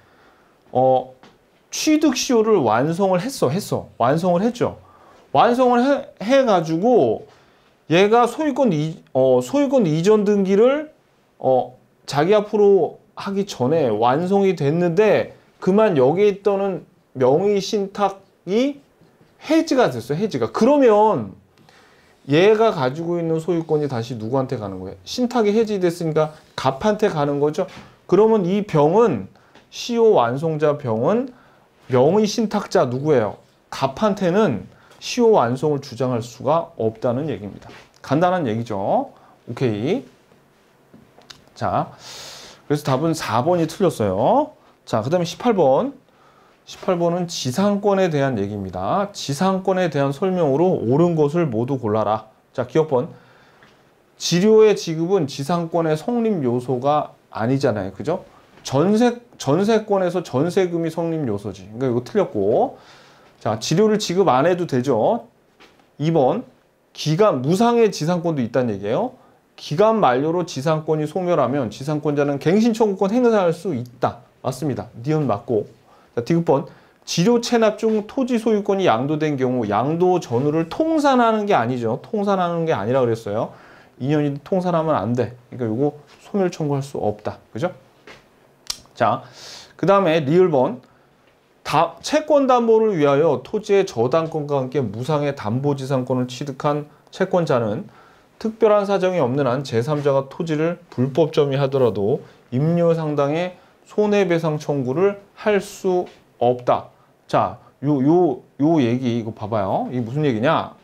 S1: 취득 시효를 완성을 완성을 했죠. 완성을 해가지고 얘가 소유권 이전 등기를 자기 앞으로 하기 전에 완성이 됐는데 그만 여기에 있던 명의 신탁이 해지가 됐어요. 해지가. 그러면 얘가 가지고 있는 소유권이 다시 누구한테 가는 거예요? 신탁이 해지됐으니까 갑한테 가는 거죠. 그러면 이 병은 시효 완성자 병은 명의 신탁자 누구예요? 갑한테는 시효 완성을 주장할 수가 없다는 얘기입니다. 간단한 얘기죠. 오케이. 자, 그래서 답은 4번이 틀렸어요. 자, 그 다음에 18번. 18번은 지상권에 대한 얘기입니다. 지상권에 대한 설명으로 옳은 것을 모두 골라라. 자, 기억번. 지료의 지급은 지상권의 성립 요소가 아니잖아요. 그죠? 전세권에서 전세금이 성립 요소지. 그러니까 이거 틀렸고. 자, 지료를 지급 안 해도 되죠. 2번. 기간, 무상의 지상권도 있다는 얘기예요. 기간 만료로 지상권이 소멸하면 지상권자는 갱신 청구권 행사할 수 있다. 맞습니다. 니은 맞고. 자, 디귿번. 지료 체납 중 토지 소유권이 양도된 경우 양도 전후를 통산하는 게 아니죠. 통산하는 게 아니라 그랬어요. 2년이 통산하면 안 돼. 그러니까 요거 소멸 청구할 수 없다. 그죠? 자, 그 다음에 리을번. 채권 담보를 위하여 토지의 저당권과 함께 무상의 담보지상권을 취득한 채권자는 특별한 사정이 없는 한 제3자가 토지를 불법 점유하더라도 임료상당의 손해배상 청구를 할 수 없다. 자, 요 얘기 이거 봐봐요. 이게 무슨 얘기냐?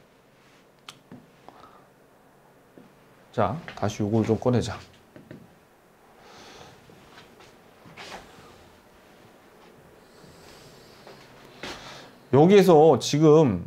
S1: 자, 다시 요걸 좀 꺼내자. 여기에서 지금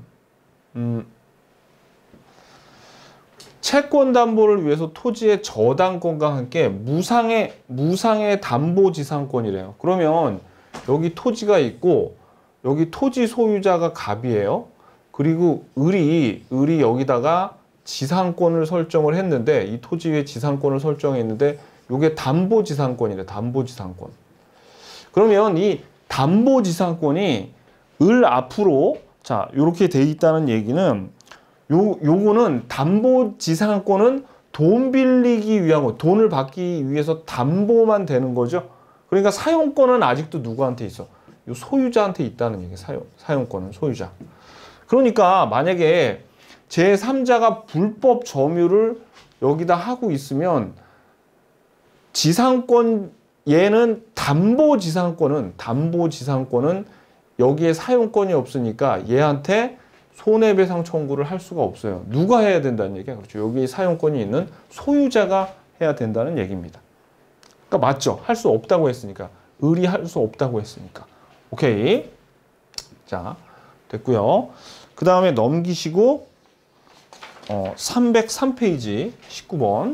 S1: 채권 담보를 위해서 토지의 저당권과 함께 무상의 담보지상권이래요. 그러면 여기 토지가 있고 여기 토지 소유자가 갑이에요. 그리고 을이 여기다가 지상권을 설정을 했는데 이 토지 위에 지상권을 설정했는데 이게 담보지상권이래. 담보지상권. 그러면 이 담보지상권이 을 앞으로 자 이렇게 돼 있다는 얘기는 요거는 담보지상권은 돈 빌리기 위한 거, 돈을 받기 위해서 담보만 되는 거죠. 그러니까 사용권은 아직도 누구한테 있어? 요 소유자한테 있다는 얘기예요. 사용권은 소유자. 그러니까 만약에 제3자가 불법 점유를 여기다 하고 있으면 지상권 얘는 담보지상권은 여기에 사용권이 없으니까 얘한테 손해배상 청구를 할 수가 없어요. 누가 해야 된다는 얘기야? 그렇죠. 여기 사용권이 있는 소유자가 해야 된다는 얘기입니다. 그러니까 맞죠? 할 수 없다고 했으니까. 을이 할 수 없다고 했으니까. 오케이. 자, 됐고요. 그 다음에 넘기시고 303페이지 19번.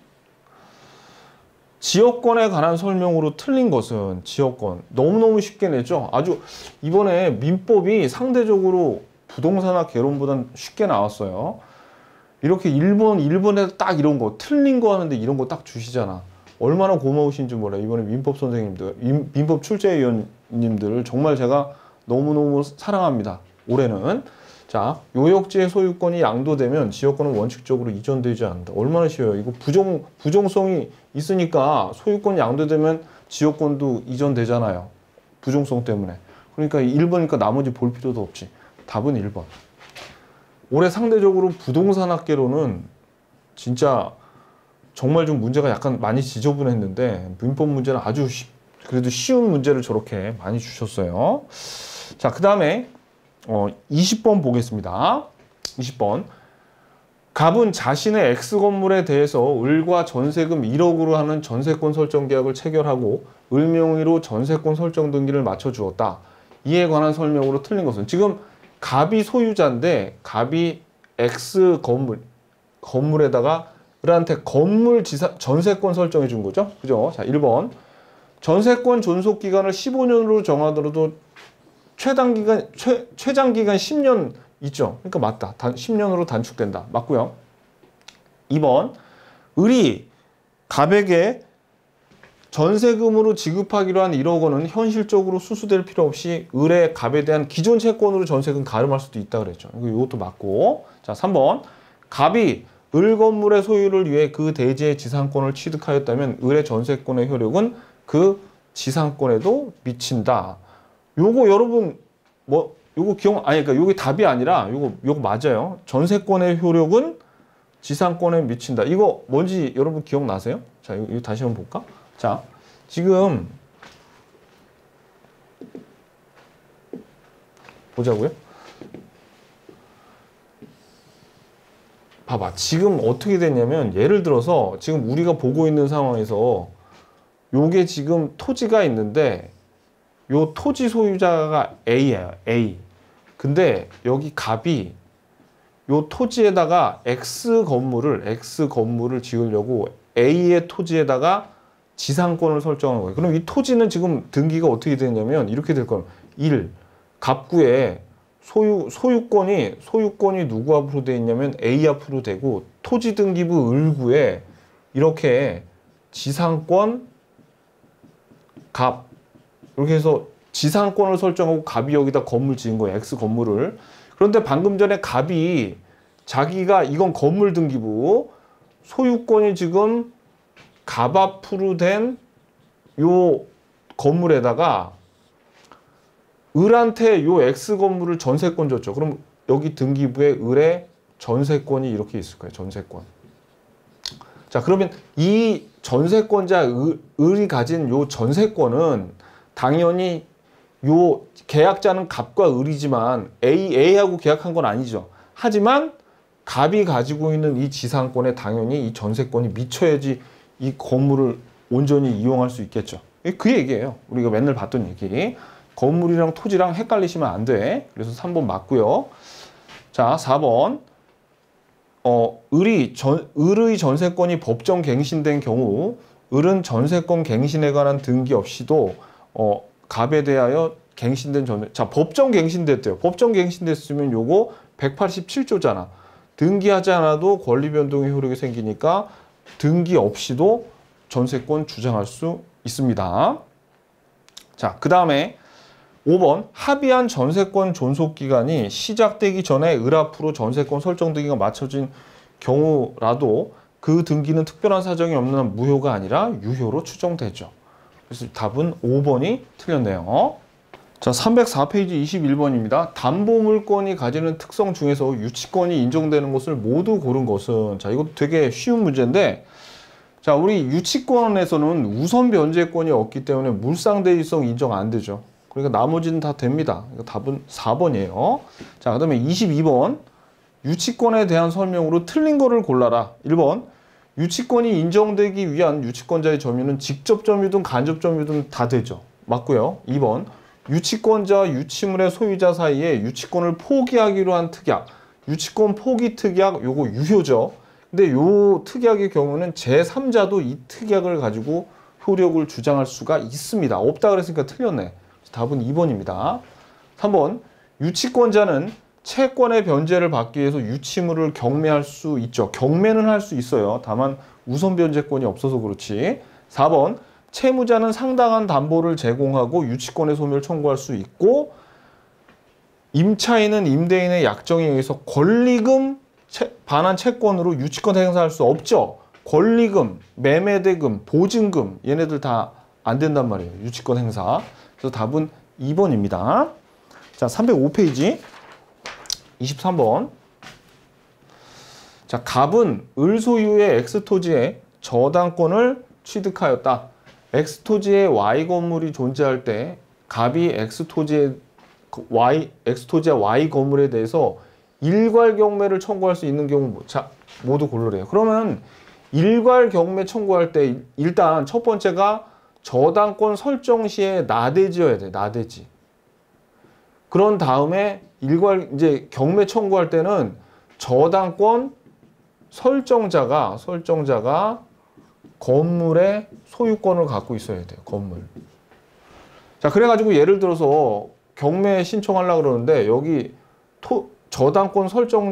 S1: 지역권에 관한 설명으로 틀린 것은 지역권. 너무너무 쉽게 내죠. 아주 이번에 민법이 상대적으로 부동산학 개론보단 쉽게 나왔어요. 이렇게 1번에서 딱 이런 거 틀린 거 하는데 이런 거 딱 주시잖아. 얼마나 고마우신지 몰라요. 이번에 민법 선생님들, 민법 출제위원님들을 정말 제가 너무너무 사랑합니다. 올해는. 자, 요역지의 소유권이 양도되면 지역권은 원칙적으로 이전되지 않는다. 얼마나 쉬워요. 이거 부정성이 있으니까 소유권이 양도되면 지역권도 이전되잖아요. 부정성 때문에. 그러니까 1번이니까 나머지 볼 필요도 없지. 답은 1번. 올해 상대적으로 부동산 학계로는 진짜 정말 좀 문제가 약간 많이 지저분했는데 민법 문제는 아주 그래도 쉬운 문제를 저렇게 많이 주셨어요. 자, 그 다음에 20번 보겠습니다. 20번. 갑은 자신의 X건물에 대해서 을과 전세금 1억으로 하는 전세권 설정 계약을 체결하고 을 명의로 전세권 설정 등기를 맞춰주었다. 이에 관한 설명으로 틀린 것은, 지금 갑이 소유자인데 갑이 X 건물에다가 을한테 건물 전세권 설정해 준 거죠. 그죠? 자, 1번. 전세권 존속 기간을 15년으로 정하더라도 최장 기간 10년 있죠. 그러니까 맞다. 10년으로 단축된다. 맞고요. 2번. 을이 갑에게 전세금으로 지급하기로 한 1억 원은 현실적으로 수수될 필요 없이 을의 갑에 대한 기존 채권으로 전세금 가름할 수도 있다 그랬죠. 이것도 맞고. 자, 3번. 갑이 을 건물의 소유를 위해 그 대지의 지상권을 취득하였다면 을의 전세권의 효력은 그 지상권에도 미친다. 요거 여러분 요거 그러니까 요게 답이 아니라 요거 맞아요. 전세권의 효력은 지상권에 미친다. 이거 뭔지 여러분 기억나세요? 자, 이거 다시 한번 볼까? 자, 지금 보자고요. 봐봐. 지금 어떻게 됐냐면 예를 들어서 지금 우리가 보고 있는 상황에서 요게 지금 토지가 있는데 요 토지 소유자가 A예요. A. 근데 여기 갑이 요 토지에다가 X 건물을 지으려고 A의 토지에다가 지상권을 설정한 거예요. 그럼 이 토지는 지금 등기가 어떻게 되냐면 이렇게 될 거예요. 1. 갑구에 소유권이 누구 앞으로 돼 있냐면 A 앞으로 되고 토지 등기부 을구에 이렇게 지상권 갑 이렇게 해서 지상권을 설정하고 갑이 여기다 건물 지은 거예요. X 건물을. 그런데 방금 전에 갑이 자기가 이건 건물 등기부 소유권이 지금 갑 앞으로 된 요 건물에다가 을한테 요 X 건물을 전세권 줬죠. 그럼 여기 등기부에 을의 전세권이 이렇게 있을 거예요. 전세권. 자, 그러면 이 전세권자 을이 가진 요 전세권은 당연히 요 계약자는 갑과 을이지만 A하고 계약한 건 아니죠. 하지만 갑이 가지고 있는 이 지상권에 당연히 이 전세권이 미쳐야지 이 건물을 온전히 이용할 수 있겠죠. 그 얘기예요. 우리가 맨날 봤던 얘기. 건물이랑 토지랑 헷갈리시면 안 돼. 그래서 3번 맞고요. 자, 4번. 을의 전세권이 법정 갱신된 경우 을은 전세권 갱신에 관한 등기 없이도 갑에 대하여 갱신된 자, 법정 갱신됐대요. 법정 갱신됐으면 요거 187조잖아. 등기하지 않아도 권리 변동의 효력이 생기니까 등기 없이도 전세권 주장할 수 있습니다. 자, 그 다음에 5번. 합의한 전세권 존속 기간이 시작되기 전에 을 앞으로 전세권 설정 등기가 맞춰진 경우라도 그 등기는 특별한 사정이 없는 한 무효가 아니라 유효로 추정되죠. 그래서 답은 5번이 틀렸네요. 자, 304페이지 21번입니다. 담보물건이 가지는 특성 중에서 유치권이 인정되는 것을 모두 고른 것은, 자, 이것도 되게 쉬운 문제인데, 자, 우리 유치권에서는 우선 변제권이 없기 때문에 물상대리성 인정 안 되죠. 그러니까 나머지는 다 됩니다. 답은 4번이에요. 자, 그 다음에 22번. 유치권에 대한 설명으로 틀린 거를 골라라. 1번. 유치권이 인정되기 위한 유치권자의 점유는 직접 점유든 간접 점유든 다 되죠. 맞고요. 2번. 유치권자와 유치물의 소유자 사이에 유치권을 포기하기로 한 특약. 유치권 포기 특약 요거 유효죠. 근데 요 특약의 경우는 제3자도 이 특약을 가지고 효력을 주장할 수가 있습니다. 없다 그랬으니까 틀렸네. 답은 2번입니다. 3번. 유치권자는 채권의 변제를 받기 위해서 유치물을 경매할 수 있죠. 경매는 할 수 있어요. 다만 우선 변제권이 없어서 그렇지. 4번. 채무자는 상당한 담보를 제공하고 유치권의 소멸을 청구할 수 있고, 임차인은 임대인의 약정에 의해서 권리금 반환 채권으로 유치권 행사할 수 없죠. 권리금, 매매대금, 보증금 얘네들 다 안 된단 말이에요. 유치권 행사. 그래서 답은 2번입니다. 자, 305페이지 23번. 자, 갑은 을 소유의 X토지에 저당권을 취득하였다. X토지에 Y 건물이 존재할 때 갑이 X토지와 Y 건물에 대해서 일괄 경매를 청구할 수 있는 경우 자, 모두 고르래요. 그러면 일괄 경매 청구할 때 일단 첫 번째가 저당권 설정 시에 나대지어야 돼. 나대지. 그런 다음에 이제 경매 청구할 때는 저당권 설정자가 건물의 소유권을 갖고 있어야 돼요. 건물. 자, 그래가지고 예를 들어서 경매 신청하려고 그러는데 여기 저당권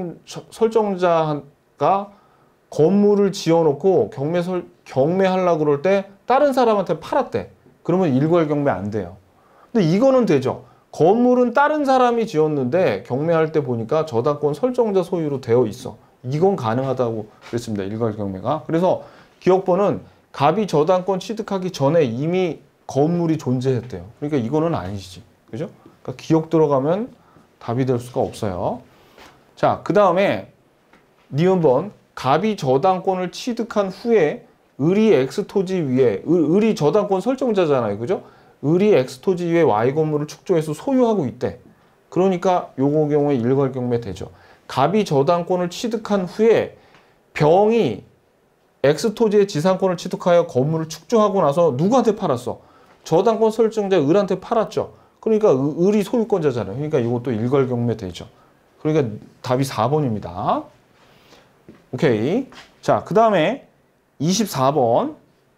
S1: 설정자가 건물을 지어놓고 경매하려고 그럴 때 다른 사람한테 팔았대. 그러면 일괄 경매 안 돼요. 근데 이거는 되죠. 건물은 다른 사람이 지었는데 경매할 때 보니까 저당권 설정자 소유로 되어 있어. 이건 가능하다고 그랬습니다. 일괄 경매가. 그래서 기억번은 갑이 저당권 취득하기 전에 이미 건물이 존재했대요. 그러니까 이거는 아니지. 그죠? 그러니까 기억 들어가면 답이 될 수가 없어요. 자, 그 다음에 니은번 갑이 저당권을 취득한 후에 을이 X토지 위에 을이 저당권 설정자잖아요. 그죠? 을이 X토지 위에 Y 건물을 축조해서 소유하고 있대. 그러니까 요거 경우에 일괄 경매 되죠. 갑이 저당권을 취득한 후에 병이 X토지의 지상권을 취득하여 건물을 축조하고 나서 누구한테 팔았어? 저당권 설정자 을한테 팔았죠. 그러니까 을이 소유권자잖아요. 그러니까 이것도 일괄 경매 되죠. 그러니까 답이 4번입니다. 오케이. 자, 그 다음에 24번.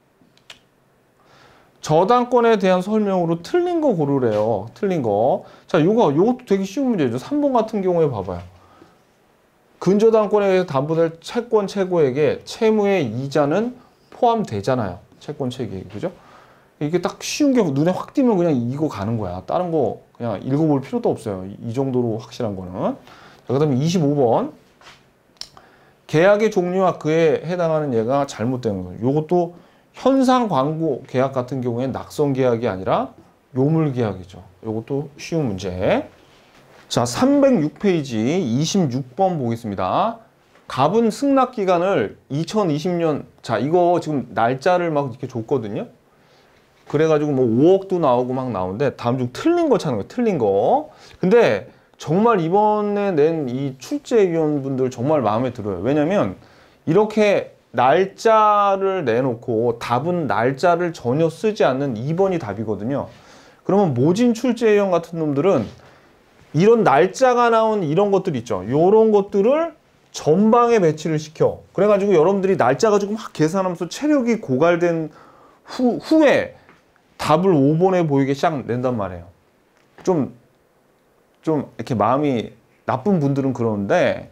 S1: 저당권에 대한 설명으로 틀린 거 고르래요. 틀린 거. 자, 요것도 되게 쉬운 문제죠. 3번 같은 경우에 봐봐요. 근저당권에 의해서 담보될 채권 최고액에 채무의 이자는 포함되잖아요. 채권 최고액. 그죠? 이게 딱 쉬운 게 눈에 확 띄면 그냥 이거 가는 거야. 다른 거 그냥 읽어볼 필요도 없어요. 이 정도로 확실한 거는. 자, 그 다음에 25번. 계약의 종류와 그에 해당하는 예가 잘못된 거예요. 요것도 현상 광고 계약 같은 경우에는 낙선 계약이 아니라 요물 계약이죠. 요것도 쉬운 문제. 자, 306페이지 26번 보겠습니다. 갑은 승낙 기간을 2020년, 자, 이거 지금 날짜를 막 이렇게 줬거든요. 그래가지고 뭐 5억도 나오고 막 나오는데 다음 중 틀린 거 찾는 거예요. 틀린 거. 근데 정말 이번에 낸 이 출제위원분들 정말 마음에 들어요. 왜냐면 이렇게 날짜를 내놓고 답은 날짜를 전혀 쓰지 않는 2번이 답이거든요. 그러면 모진 출제위원 같은 놈들은 이런 날짜가 나온 이런 것들 있죠. 이런 것들을 전방에 배치를 시켜. 그래가지고 여러분들이 날짜 가지고 막 계산하면서 체력이 고갈된 후에 답을 5번에 보이게 싹 낸단 말이에요. 좀 이렇게 마음이 나쁜 분들은 그러는데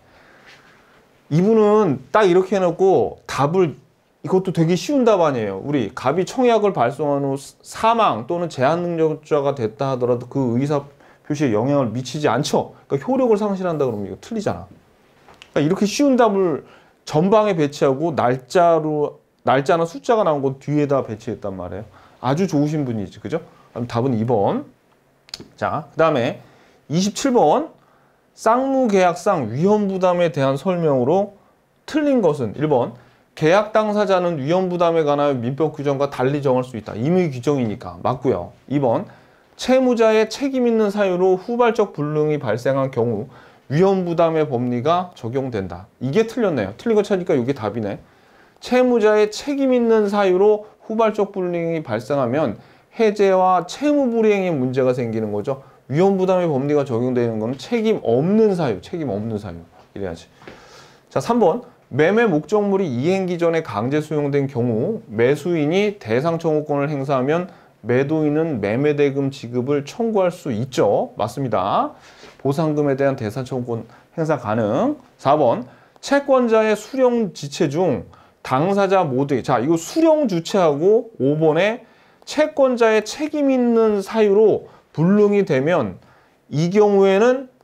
S1: 이분은 딱 이렇게 해놓고 답을 이것도 되게 쉬운 답 아니에요. 우리 갑이 청약을 발송한 후 사망 또는 제한 능력자가 됐다 하더라도 그 의사 표시에 영향을 미치지 않죠. 그러니까 효력을 상실한다 그러면 이거 틀리잖아. 그러니까 이렇게 쉬운 답을 전방에 배치하고 날짜나 숫자가 나온 건 뒤에다 배치했단 말이에요. 아주 좋으신 분이지, 그죠? 그럼 답은 2번. 자, 그 다음에 27번. 쌍무계약상 위험부담에 대한 설명으로 틀린 것은 1번. 계약 당사자는 위험부담에 관하여 민법 규정과 달리 정할 수 있다. 임의 규정이니까 맞고요. 2번. 채무자의 책임 있는 사유로 후발적 불능이 발생한 경우 위험부담의 법리가 적용된다. 이게 틀렸네요. 틀린 거 찾으니까 이게 답이네. 채무자의 책임 있는 사유로 후발적 불능이 발생하면 해제와 채무불이행의 문제가 생기는 거죠. 위험부담의 법리가 적용되는 건 책임 없는 사유, 이래야지. 자, 3번. 매매 목적물이 이행기 전에 강제 수용된 경우 매수인이 대상 청구권을 행사하면 매도인은 매매대금 지급을 청구할 수 있죠. 맞습니다. 보상금에 대한 대상 청구권 행사 가능. 4번. 채권자의 수령 지체 중 당사자 모두의, 자, 이거 수령 주체하고 5번에 채권자의 책임 있는 사유로 불능이 되면 이 경우에는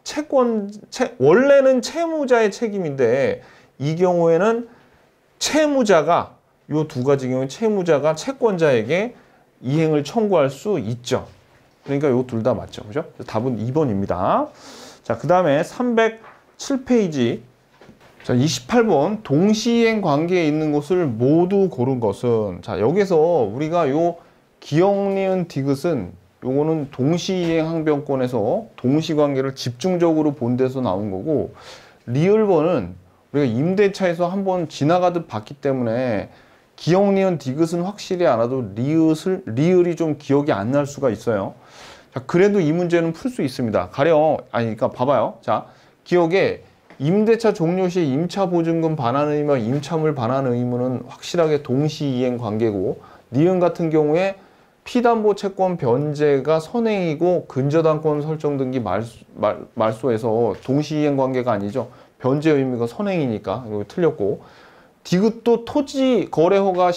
S1: 원래는 채무자의 책임인데 이 경우에는 채무자가 요 두 가지 경우에 채무자가 채권자에게 이행을 청구할 수 있죠. 그러니까 요 둘 다 맞죠. 그죠? 답은 2번입니다. 자, 그 다음에 307페이지. 자, 28번. 동시이행 관계에 있는 것을 모두 고른 것은. 자, 여기서 우리가 요 기억, 니은, 디귿은 요거는 동시이행 항변권에서 동시관계를 집중적으로 본 데서 나온 거고, 리을번은 우리가 임대차에서 한번 지나가듯 봤기 때문에 기억, 니은, 디귿은 확실히 알아도 리을이 좀 기억이 안 날 수가 있어요. 자, 그래도 이 문제는 풀 수 있습니다. 그러니까 봐봐요. 자, 기억에 임대차 종료 시 임차 보증금 반환 의무와 임차물 반환 의무는 확실하게 동시이행 관계고, 니은 같은 경우에 피담보 채권 변제가 선행이고 근저당권 설정 등기 말소에서 동시이행 관계가 아니죠. 변제 의무가 선행이니까 이거 틀렸고, 디귿도 토지 거래 허가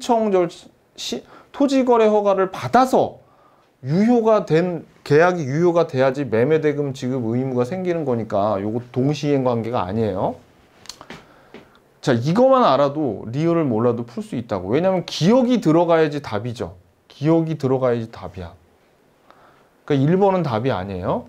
S1: 토지 거래 허가를 받아서 계약이 유효가 돼야지 매매 대금 지급 의무가 생기는 거니까 요거 동시이행 관계가 아니에요. 자, 이거만 알아도 리을을 몰라도 풀 수 있다고. 왜냐면 기억이 들어가야지 답이죠. 기억이 들어가야지 답이야. 그러니까 1번은 답이 아니에요.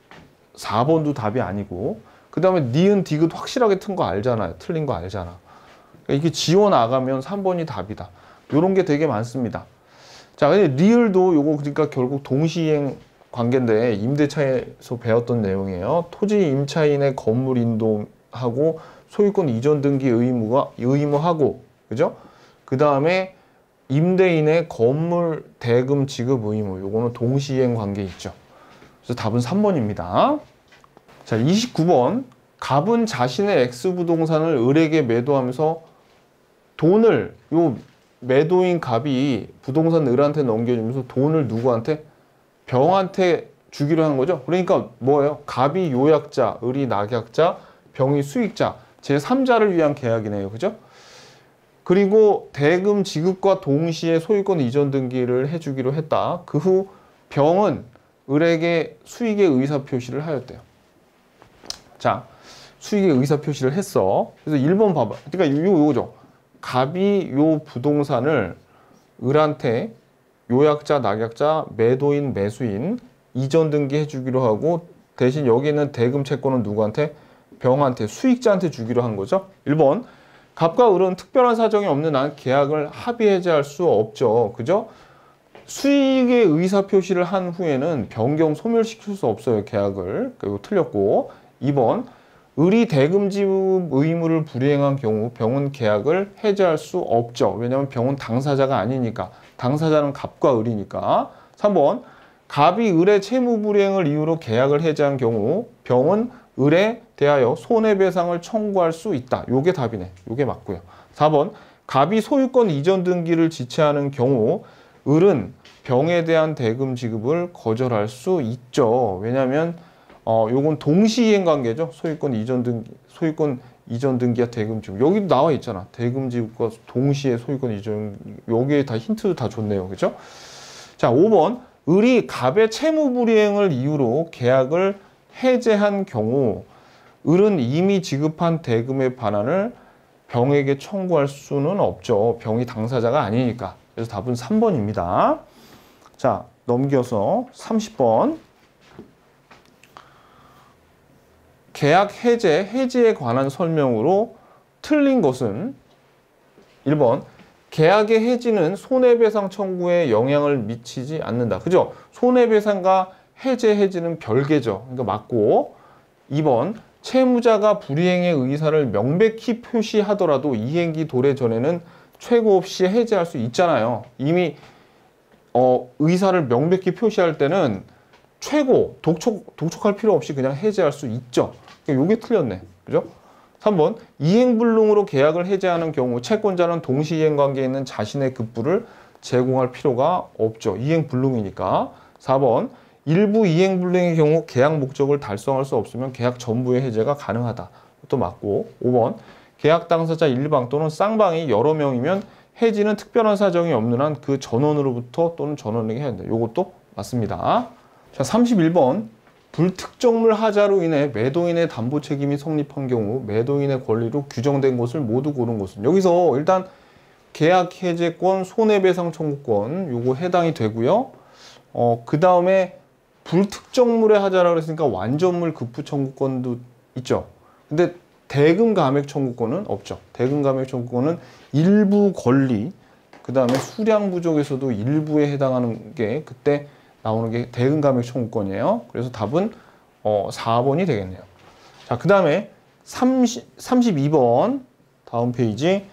S1: 4번도 답이 아니고, 그 다음에 니은 디귿 확실하게 튼 거 알잖아요. 틀린 거 알잖아. 그러니까 이게 지워나가면 3번이 답이다. 요런 게 되게 많습니다. 자, 근데 리을도 요거 그러니까 결국 동시이행 관계인데 임대차에서 배웠던 내용이에요. 토지 임차인의 건물 인도하고 소유권 이전 등기 의무하고, 그죠? 그 다음에 임대인의 건물 대금 지급 의무, 요거는 동시이행 관계 있죠. 그래서 답은 3번입니다. 자, 29번. 갑은 자신의 X부동산을 을에게 매도하면서 돈을, 요 매도인 갑이 부동산 을한테 넘겨주면서 돈을 누구한테? 병한테 주기로 한 거죠. 그러니까 뭐예요? 갑이 요약자, 을이 낙약자, 병이 수익자, 제3자를 위한 계약이네요. 그죠? 그리고 대금 지급과 동시에 소유권 이전 등기를 해주기로 했다. 그 후 병은 을에게 수익의 의사표시를 하였대요. 자, 수익의 의사표시를 했어. 그래서 1번 봐봐. 그러니까 요거죠. 갑이 요 부동산을 을한테 요약자, 낙약자, 매도인, 매수인 이전 등기 해주기로 하고, 대신 여기 있는 대금 채권은 누구한테? 병한테, 수익자한테 주기로 한 거죠. 1번. 갑과 을은 특별한 사정이 없는 한 계약을 합의 해제할 수 없죠. 그죠? 수익의 의사표시를 한 후에는 변경, 소멸시킬 수 없어요. 계약을. 이거 틀렸고. 2번. 을이 대금 지급 의무를 불이행한 경우 병은 계약을 해제할 수 없죠. 왜냐하면 병은 당사자가 아니니까. 당사자는 갑과 을이니까. 3번. 갑이 을의 채무 불이행을 이유로 계약을 해제한 경우 병은 을에 대하여 손해배상을 청구할 수 있다. 요게 답이네. 요게 맞고요. 4번. 갑이 소유권 이전 등기를 지체하는 경우 을은 병에 대한 대금 지급을 거절할 수 있죠. 왜냐하면 요건 동시이행 관계죠. 소유권 이전 등기와 대금 지급. 여기도 나와 있잖아. 대금 지급과 동시에 소유권 이전. 여기에 다 힌트도 다 줬네요. 그죠? 자, 5번. 을이 갑의 채무 불이행을 이유로 계약을 해제한 경우 을은 이미 지급한 대금의 반환을 병에게 청구할 수는 없죠. 병이 당사자가 아니니까. 그래서 답은 3번입니다. 자, 넘겨서 30번. 계약 해지에 관한 설명으로 틀린 것은 1번. 계약의 해지는 손해배상 청구에 영향을 미치지 않는다. 그죠? 손해배상과 해지는 별개죠. 그러니까 맞고. 2번. 채무자가 불이행의 의사를 명백히 표시하더라도 이행기 도래 전에는 최고 없이 해지할 수 있잖아요. 이미 의사를 명백히 표시할 때는 최고 독촉할 필요 없이 그냥 해지할 수 있죠. 그러니까 요게 틀렸네. 그죠? 3번. 이행불능으로 계약을 해제하는 경우 채권자는 동시이행 관계에 있는 자신의 급부를 제공할 필요가 없죠. 이행불능이니까. 4번. 일부 이행불능의 경우 계약 목적을 달성할 수 없으면 계약 전부의 해제가 가능하다. 또 맞고. 5번. 계약 당사자 일방 또는 쌍방이 여러 명이면 해지는 특별한 사정이 없는 한 그 전원으로부터 또는 전원에게 해야 된다. 요것도 맞습니다. 자, 31번. 불특정물 하자로 인해 매도인의 담보 책임이 성립한 경우 매도인의 권리로 규정된 것을 모두 고른 것은, 여기서 일단 계약 해제권, 손해배상 청구권 요거 해당이 되고요. 그 다음에 불특정물의 하자라고 했으니까 완전물 급부 청구권도 있죠. 근데 대금 감액 청구권은 없죠. 대금 감액 청구권은 일부 권리, 그 다음에 수량 부족에서도 일부에 해당하는 게 그때 나오는 게 대금 감액 청구권이에요. 그래서 답은 4번이 되겠네요. 자, 그 다음에 32번 다음 페이지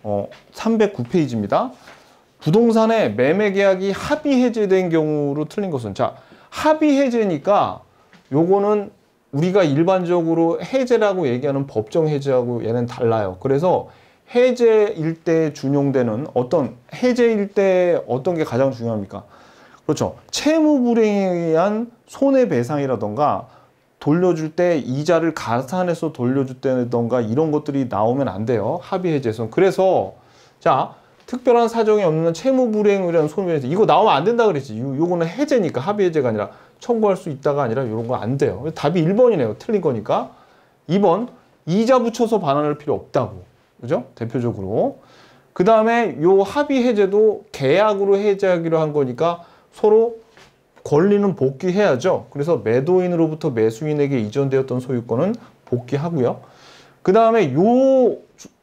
S1: 309페이지입니다. 부동산의 매매 계약이 합의 해제된 경우로 틀린 것은, 자, 합의 해제니까 요거는 우리가 일반적으로 해제라고 얘기하는 법정 해제하고 얘는 달라요. 그래서 해제일 때 준용되는 해제일 때 어떤 게 가장 중요합니까? 그렇죠. 채무 불이행에 의한 손해배상이라던가 돌려줄 때 이자를 가산해서 돌려줄 때라던가 이런 것들이 나오면 안 돼요. 합의 해제에서는. 그래서 자, 특별한 사정이 없는 채무 불이행에 의한 손해배상 이거 나오면 안 된다 그랬지. 요거는 해제니까 합의 해제가 아니라 청구할 수 있다가 아니라 이런 거 안 돼요. 답이 1번이네요. 틀린 거니까. 2번 이자 붙여서 반환할 필요 없다고. 그죠? 대표적으로. 그 다음에 요 합의 해제도 계약으로 해제하기로 한 거니까 서로 권리는 복귀해야죠. 그래서 매도인으로부터 매수인에게 이전되었던 소유권은 복귀하고요. 그 다음에 요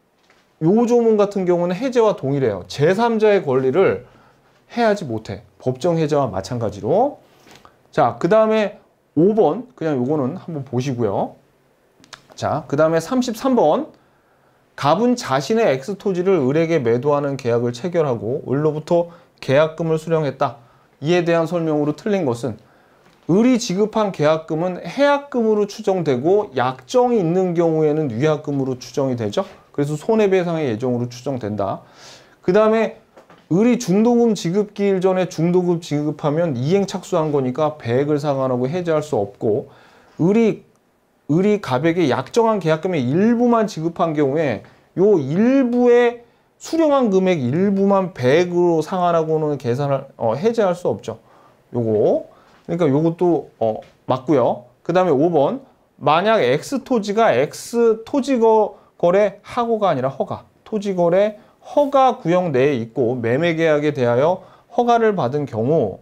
S1: 조문 같은 경우는 해제와 동일해요. 제3자의 권리를 해야지 못해. 법정 해제와 마찬가지로. 자, 그 다음에 5번 그냥 요거는 한번 보시고요. 자, 그 다음에 33번 갑은 자신의 X토지를 을에게 매도하는 계약을 체결하고 을로부터 계약금을 수령했다. 이에 대한 설명으로 틀린 것은, 을이 지급한 계약금은 해약금으로 추정되고 약정이 있는 경우에는 위약금으로 추정이 되죠. 그래서 손해배상의 예정으로 추정된다. 그 다음에 을이 중도금 지급기일 전에 중도금 지급하면 이행 착수한 거니까 배액을 상환하고 해제할 수 없고, 을이 갑에게 약정한 계약금의 일부만 지급한 경우에 요 일부의 수령한 금액 일부만 배액으로 상환하고는 계산을 해제할 수 없죠. 요거. 그러니까 요것도 맞고요. 그 다음에 5번 만약 X토지가 X토지거래 하고가 아니라 허가, 토지거래 허가 구역 내에 있고 매매계약에 대하여 허가를 받은 경우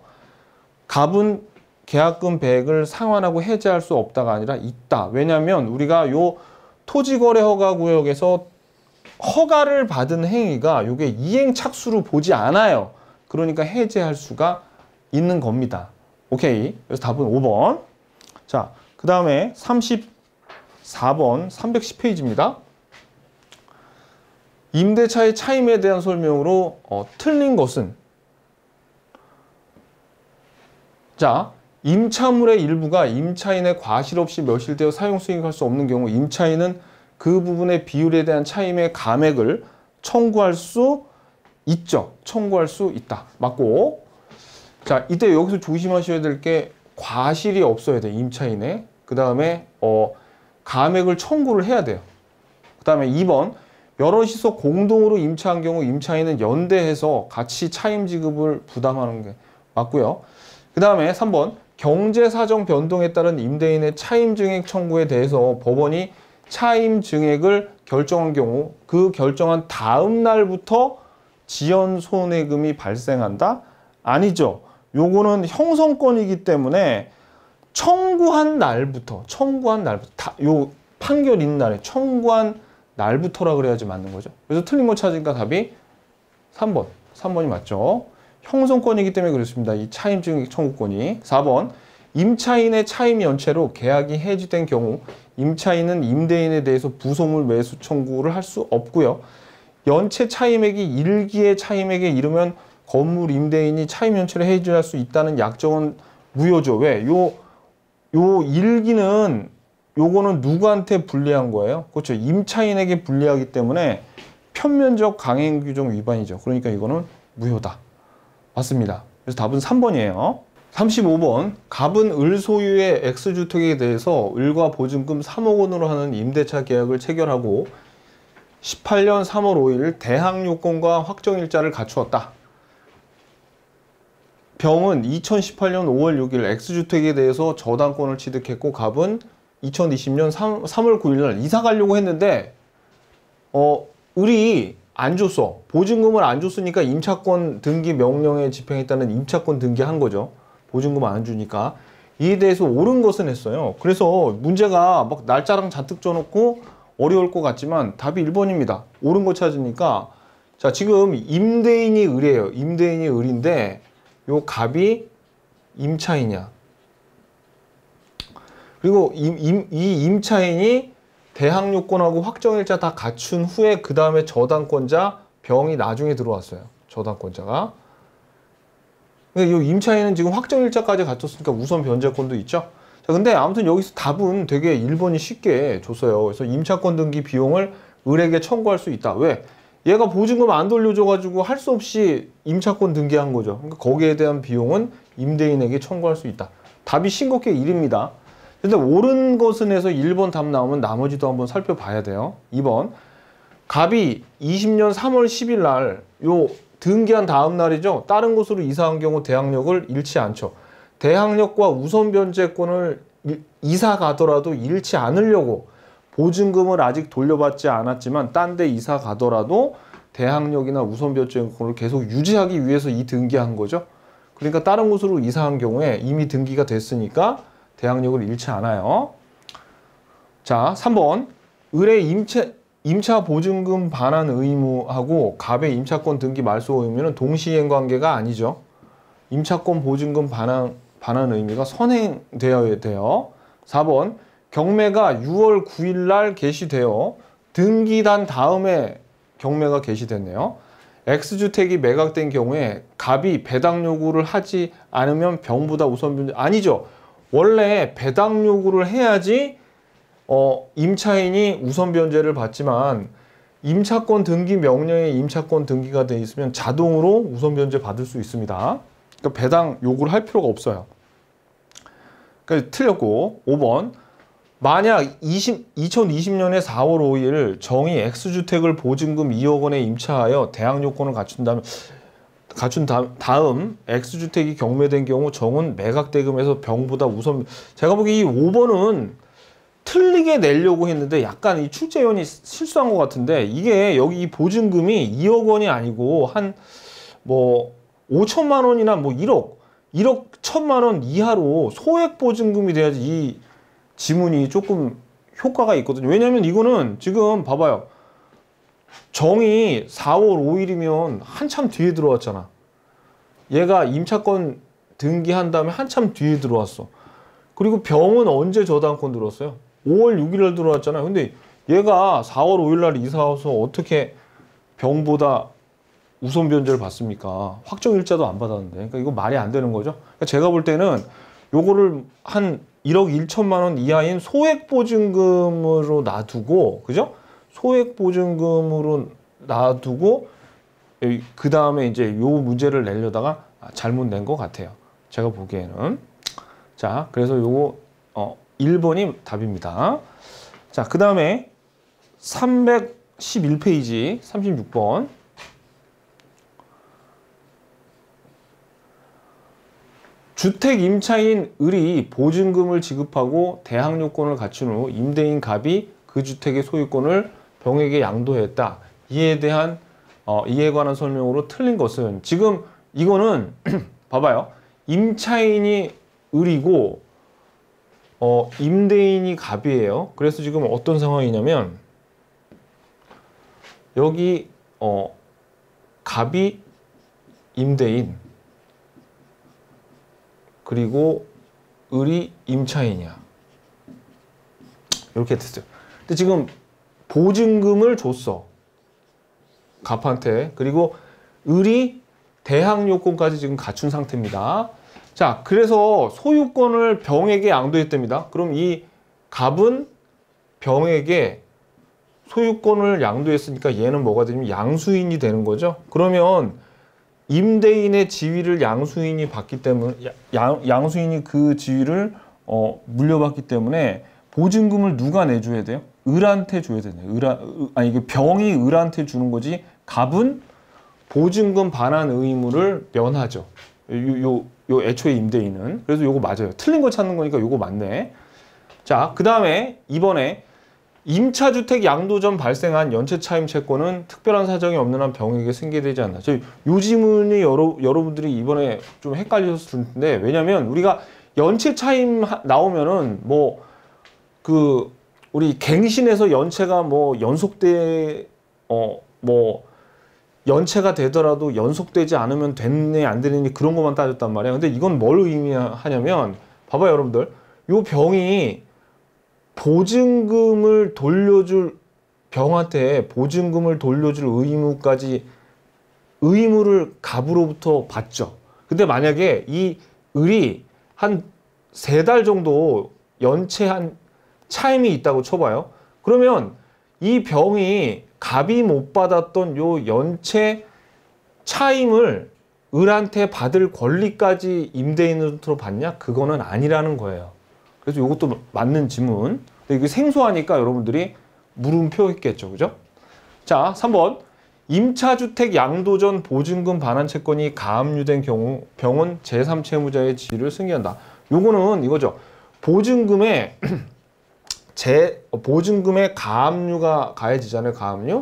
S1: 갑은 계약금 배액을 상환하고 해제할 수 없다가 아니라 있다. 왜냐하면 우리가 요 토지거래 허가 구역에서 허가를 받은 행위가 요게 이행 착수로 보지 않아요. 그러니까 해제할 수가 있는 겁니다. 오케이. 그래서 답은 5번. 자, 그 다음에 34번 310페이지입니다. 임대차의 차임에 대한 설명으로 틀린 것은, 자, 임차물의 일부가 임차인의 과실 없이 멸실되어 사용 수익할 수 없는 경우 임차인은 그 부분의 비율에 대한 차임의 감액을 청구할 수 있죠. 청구할 수 있다. 맞고. 자, 이때 여기서 조심하셔야 될 게 과실이 없어야 돼. 임차인의. 그 다음에 감액을 청구를 해야 돼요. 그 다음에 2번 여럿이서 공동으로 임차한 경우 임차인은 연대해서 같이 차임 지급을 부담하는 게 맞고요. 그 다음에 3번 경제사정 변동에 따른 임대인의 차임 증액 청구에 대해서 법원이 차임 증액을 결정한 경우 그 결정한 다음 날부터 지연 손해금이 발생한다? 아니죠. 요거는 형성권이기 때문에 청구한 날부터 요 판결 있는 날에 청구한 날부터라 그래야지 맞는 거죠. 그래서 틀린 거 찾으니까 답이 3번이 맞죠. 형성권이기 때문에 그렇습니다. 이 차임 증액 청구권이. 4번 임차인의 차임 연체로 계약이 해지된 경우 임차인은 임대인에 대해서 부소물 매수 청구를 할 수 없고요. 연체 차임액이 일기의 차임액에 이르면 건물 임대인이 차임 연체를 해지할 수 있다는 약정은 무효죠. 왜? 요 일기는 요거는 누구한테 불리한 거예요? 그렇죠. 임차인에게 불리하기 때문에 편면적 강행 규정 위반이죠. 그러니까 이거는 무효다. 맞습니다. 그래서 답은 3번이에요. 35번 갑은 을 소유의 X주택에 대해서 을과 보증금 3억 원으로 하는 임대차 계약을 체결하고 18년 3월 5일 대항 요건과 확정일자를 갖추었다. 병은 2018년 5월 6일 X주택에 대해서 저당권을 취득했고 갑은 2020년 3월 9일 날 이사 가려고 했는데 을이 안 줬어. 보증금을 안 줬으니까 임차권 등기 명령에 집행했다는 임차권 등기한 거죠. 보증금 안 주니까. 이에 대해서 옳은 것은 했어요. 그래서 문제가 막 날짜랑 잔뜩 줘놓고 어려울 것 같지만 답이 1번입니다. 옳은 거 찾으니까 자, 지금 임대인이 을이에요. 임대인이 을인데 요 갑이 임차인이야. 그리고 이 임차인이 대항 요건하고 확정일자 다 갖춘 후에 그 다음에 저당권자 병이 나중에 들어왔어요. 저당권자가. 이 임차인은 지금 확정일자까지 갖췄으니까 우선 변제권도 있죠. 자, 근데 아무튼 여기서 답은 되게 1번이 쉽게 줬어요. 그래서 임차권 등기 비용을 을에게 청구할 수 있다. 왜? 얘가 보증금 안 돌려줘가지고 할 수 없이 임차권 등기한 거죠. 그러니까 거기에 대한 비용은 임대인에게 청구할 수 있다. 답이 싱겁게 1입니다. 근데 옳은 것은 해서 1번 답 나오면 나머지도 한번 살펴봐야 돼요. 2번. 갑이 20년 3월 10일 날 요 등기한 다음 날이죠. 다른 곳으로 이사한 경우 대항력을 잃지 않죠. 대항력과 우선 변제권을 이사 가더라도 잃지 않으려고 보증금을 아직 돌려받지 않았지만 딴 데 이사 가더라도 대항력이나 우선 변제권을 계속 유지하기 위해서 이 등기한 거죠. 그러니까 다른 곳으로 이사한 경우에 이미 등기가 됐으니까 대항력을 잃지 않아요. 자, 3번. 을의 임차 보증금 반환 의무하고 갑의 임차권 등기 말소 의무는 동시행 관계가 아니죠. 임차권 보증금 반환 의무가 선행되어야 돼요. 4번. 경매가 6월 9일 날 개시되어 등기단 다음에 경매가 개시됐네요. X주택이 매각된 경우에 갑이 배당 요구를 하지 않으면 병보다 우선 변제 아니죠. 원래 배당 요구를 해야지 임차인이 우선 변제를 받지만 임차권 등기 명령에 임차권 등기가 돼 있으면 자동으로 우선 변제 받을 수 있습니다. 그러니까 배당 요구를 할 필요가 없어요. 그러니까 틀렸고 5번. 만약 2020년에 4월 5일 정의 X주택을 보증금 2억 원에 임차하여 대항 요건을 갖춘 다음 X주택이 경매된 경우 정은 매각대금에서 병보다 우선. 제가 보기에 이 5번은 틀리게 내려고 했는데 약간 이 출제위원이 실수한 것 같은데 이게 여기 이 보증금이 2억 원이 아니고 한 뭐 5천만 원이나 뭐 1억 1천만 원 이하로 소액 보증금이 돼야지 이 지문이 조금 효과가 있거든요. 왜냐면 이거는 지금 봐봐요. 정이 4월 5일이면 한참 뒤에 들어왔잖아. 얘가 임차권 등기한 다음에 한참 뒤에 들어왔어. 그리고 병은 언제 저당권 들어왔어요? 5월 6일 날 들어왔잖아요. 근데 얘가 4월 5일 날 이사 와서 어떻게 병보다 우선 변제를 받습니까? 확정일자도 안 받았는데. 그러니까 이거 말이 안 되는 거죠. 그러니까 제가 볼 때는 요거를 한 1억 1천만 원 이하인 소액 보증금으로 놔두고, 그죠? 소액 보증금으로 놔두고, 그 다음에 이제 요 문제를 내려다가 잘못 낸 것 같아요. 제가 보기에는. 자, 그래서 요거, 1번이 답입니다. 자, 그 다음에 311페이지, 36번. 주택 임차인 을이 보증금을 지급하고 대항 요건을 갖춘 후 임대인 갑이 그 주택의 소유권을 병에게 양도했다. 이에 대한 이에 관한 설명으로 틀린 것은 지금 이거는 봐봐요. 임차인이 을이고 임대인이 갑이에요. 그래서 지금 어떤 상황이냐면 여기 갑이 임대인 그리고 을이 임차인이야. 이렇게 됐어요. 근데 지금 보증금을 줬어. 갑한테. 그리고 을이 대항 요건까지 지금 갖춘 상태입니다. 자, 그래서 소유권을 병에게 양도했답니다. 그럼 이 갑은 병에게 소유권을 양도했으니까 얘는 뭐가 되냐면 양수인이 되는 거죠. 그러면 임대인의 지위를 양수인이 받기 때문에 양수인이 그 지위를 물려받기 때문에 보증금을 누가 내줘야 돼요? 을한테 줘야 되네요. 아니 병이 을한테 주는 거지. 갑은 보증금 반환 의무를 면하죠. 요 애초에 임대인은. 그래서 요거 맞아요. 틀린 거 찾는 거니까 요거 맞네. 자, 그 다음에 이번에 임차주택 양도 전 발생한 연체 차임 채권은 특별한 사정이 없는 한 병에게 승계되지 않나. 요 지문이 여러분들이 이번에 좀 헷갈리셨을 텐데, 왜냐면 우리가 연체 차임 나오면은 뭐 우리 갱신에서 연체가 뭐 연속돼 뭐 연체가 되더라도 연속되지 않으면 됐네 안 되느니 그런 것만 따졌단 말이야. 근데 이건 뭘 의미하냐면 봐봐요 여러분들. 요 병이 보증금을 돌려줄 병한테 보증금을 돌려줄 의무를 갑으로부터 받죠. 근데 만약에 이 을이 한 3달 정도 연체한 차임이 있다고 쳐봐요. 그러면 이 병이 갑이 못 받았던 요 연체 차임을 을한테 받을 권리까지 임대인으로 받냐? 그거는 아니라는 거예요. 그래서 이것도 맞는 지문. 근데 이게 생소하니까 여러분들이 물음표 했겠죠. 그죠? 자, 3번. 임차주택 양도 전 보증금 반환 채권이 가압류된 경우 병은 제3채무자의 지위를 승계한다. 요거는 이거죠. 보증금에 가압류가 가해지잖아요.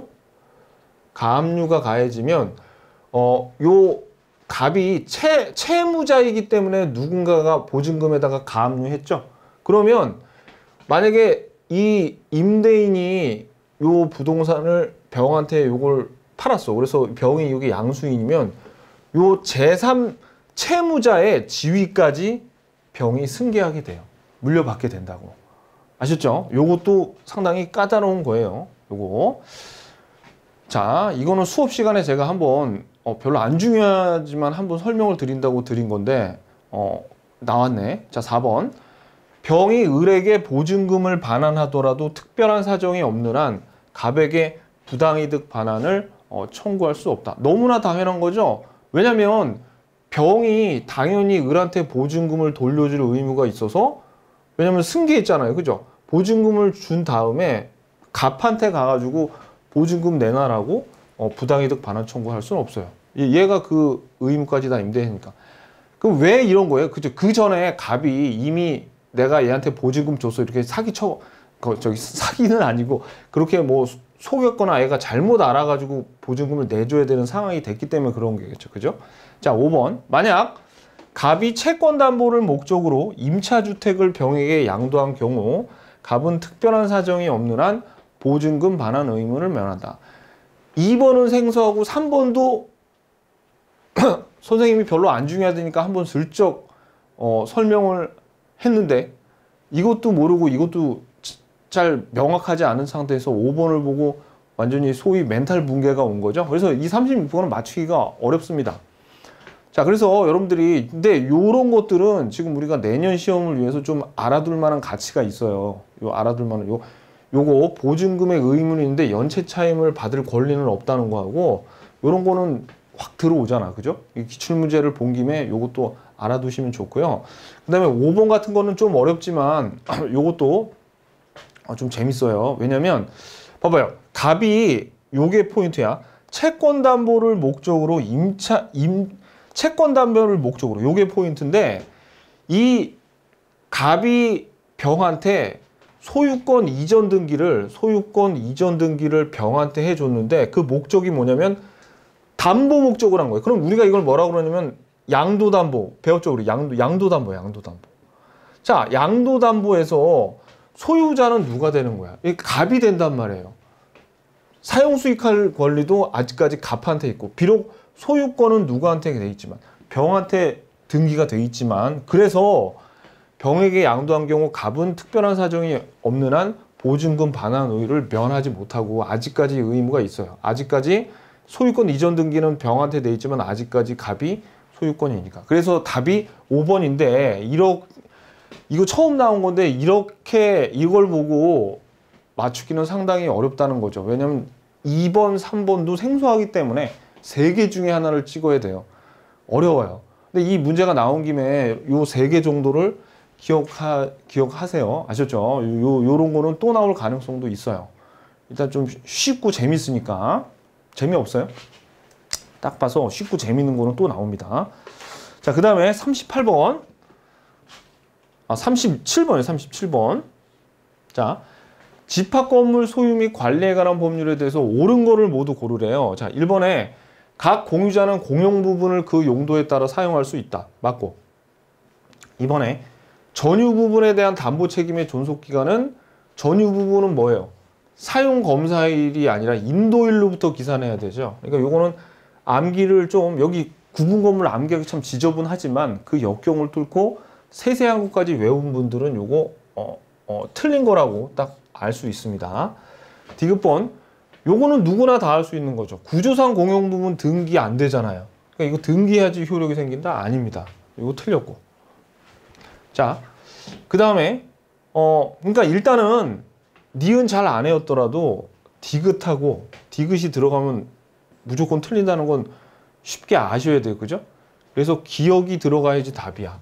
S1: 가압류가 가해지면 요 갑이 채무자이기 때문에 누군가가 보증금에다가 가압류했죠. 그러면 만약에 이 임대인이 요 부동산을 병한테 요걸 팔았어. 그래서 병이 여기 양수인이면 요 제3 채무자의 지위까지 병이 승계하게 돼요. 물려받게 된다고. 아셨죠? 요것도 상당히 까다로운 거예요. 요거. 자, 이거는 수업 시간에 제가 한번 별로 안 중요하지만 한번 설명을 드린다고 드린 건데 나왔네. 자, 4번. 병이 을에게 보증금을 반환하더라도 특별한 사정이 없는 한 갑에게 부당이득 반환을 청구할 수 없다. 너무나 당연한 거죠. 왜냐면 병이 당연히 을한테 보증금을 돌려줄 의무가 있어서, 왜냐면 승계했잖아요. 그죠? 보증금을 준 다음에 갑한테 가가지고 보증금 내놔라고 부당이득 반환 청구할 수는 없어요. 얘가 그 의무까지 다 임대하니까. 그럼 왜 이런 거예요? 그죠? 그 전에 갑이 이미 내가 얘한테 보증금 줬어 이렇게 사기는 아니고 그렇게 뭐 속였거나 애가 잘못 알아가지고 보증금을 내줘야 되는 상황이 됐기 때문에 그런 거겠죠. 그죠? 자, 5번. 만약 갑이 채권담보를 목적으로 임차주택을 병에게 양도한 경우 갑은 특별한 사정이 없는 한 보증금 반환 의무를 면한다. 2번은 생소하고 3번도 선생님이 별로 안 중요하다니까 한번 슬쩍 설명을 했는데 이것도 모르고 이것도 잘 명확하지 않은 상태에서 5번을 보고 완전히 소위 멘탈 붕괴가 온 거죠. 그래서 이 36번은 맞추기가 어렵습니다. 자, 그래서 여러분들이 근데 요런 것들은 지금 우리가 내년 시험을 위해서 좀 알아둘 만한 가치가 있어요. 요거 보증금의 의무는 있는데 연체 차임을 받을 권리는 없다는 거하고 요런 거는 확 들어오잖아. 그죠? 이 기출문제를 본 김에 요것도 알아두시면 좋고요. 그 다음에 5번 같은 거는 좀 어렵지만 요것도 좀 재밌어요. 왜냐면 봐봐요. 갑이 요게 포인트야. 채권담보를 목적으로 채권담보를 목적으로 요게 포인트인데 이 갑이 병한테 소유권 이전 등기를 병한테 해줬는데 그 목적이 뭐냐면 담보 목적으로 한 거예요. 그럼 우리가 이걸 뭐라고 그러냐면 양도담보, 배웠죠? 우리 양도담보. 자, 양도담보에서 소유자는 누가 되는 거야? 이 갑이 된단 말이에요. 사용수익할 권리도 아직까지 갑한테 있고, 비록 소유권은 누구한테 돼 있지만, 병한테 등기가 돼 있지만, 그래서 병에게 양도한 경우 갑은 특별한 사정이 없는 한 보증금 반환 의무를 면하지 못하고 아직까지 의무가 있어요. 아직까지 소유권 이전 등기는 병한테 돼 있지만 아직까지 갑이 소유권이니까. 그래서 답이 5번인데 이거 처음 나온 건데 이렇게 이걸 보고 맞추기는 상당히 어렵다는 거죠. 왜냐면 2번, 3번도 생소하기 때문에 3개 중에 하나를 찍어야 돼요. 어려워요. 근데 이 문제가 나온 김에 요 3개 정도를 기억하세요. 아셨죠? 요런 거는 또 나올 가능성도 있어요. 일단 좀 쉽고 재밌으니까. 재미없어요? 딱 봐서 쉽고 재밌는 거는 또 나옵니다. 자, 그 다음에 38번. 37번이에요. 37번. 자, 집합건물 소유 및 관리에 관한 법률에 대해서 옳은 거를 모두 고르래요. 자, 1번에 각 공유자는 공용 부분을 그 용도에 따라 사용할 수 있다. 맞고. 2번에 전유 부분에 대한 담보 책임의 존속기간은 전유 부분은 뭐예요? 사용 검사일이 아니라 인도일로부터 기산해야 되죠. 그러니까 요거는 암기를 좀 여기 구분 건물 암기하기 참 지저분하지만 그 역경을 뚫고 세세한 것까지 외운 분들은 요거 틀린 거라고 딱 알 수 있습니다. 디귿번 요거는 누구나 다 할 수 있는 거죠. 구조상 공용 부분 등기 안 되잖아요. 그러니까 이거 등기해야지 효력이 생긴다? 아닙니다. 이거 틀렸고. 자, 그 다음에 그러니까 일단은 니은 잘 안 외웠더라도 디귿하고 디귿이 들어가면 무조건 틀린다는 건 쉽게 아셔야 돼요. 그죠? 그래서 기억이 들어가야지 답이야.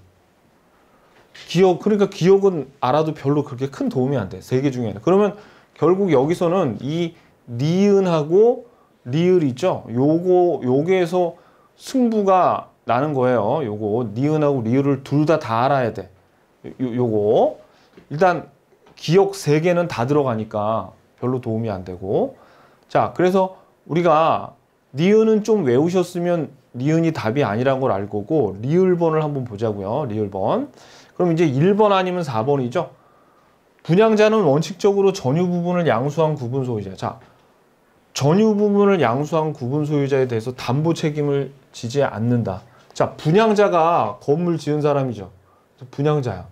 S1: 그러니까 기억은 알아도 별로 그렇게 큰 도움이 안 돼. 세 개 중에는. 그러면 결국 여기서는 이 니은하고 리을 있죠? 요게에서 승부가 나는 거예요. 요거 니은하고 리을을 둘 다 알아야 돼. 요거 일단 기억 3개는 다 들어가니까 별로 도움이 안 되고. 자, 그래서 우리가 니은은 좀 외우셨으면 니은이 답이 아니란 걸 알 거고 리을번을 한번 보자고요. 리을번. 그럼 이제 1번 아니면 4번이죠. 분양자는 원칙적으로 전유 부분을 양수한 구분 소유자. 자, 전유 부분을 양수한 구분 소유자에 대해서 담보 책임을 지지 않는다. 자, 분양자가 건물 지은 사람이죠. 분양자야.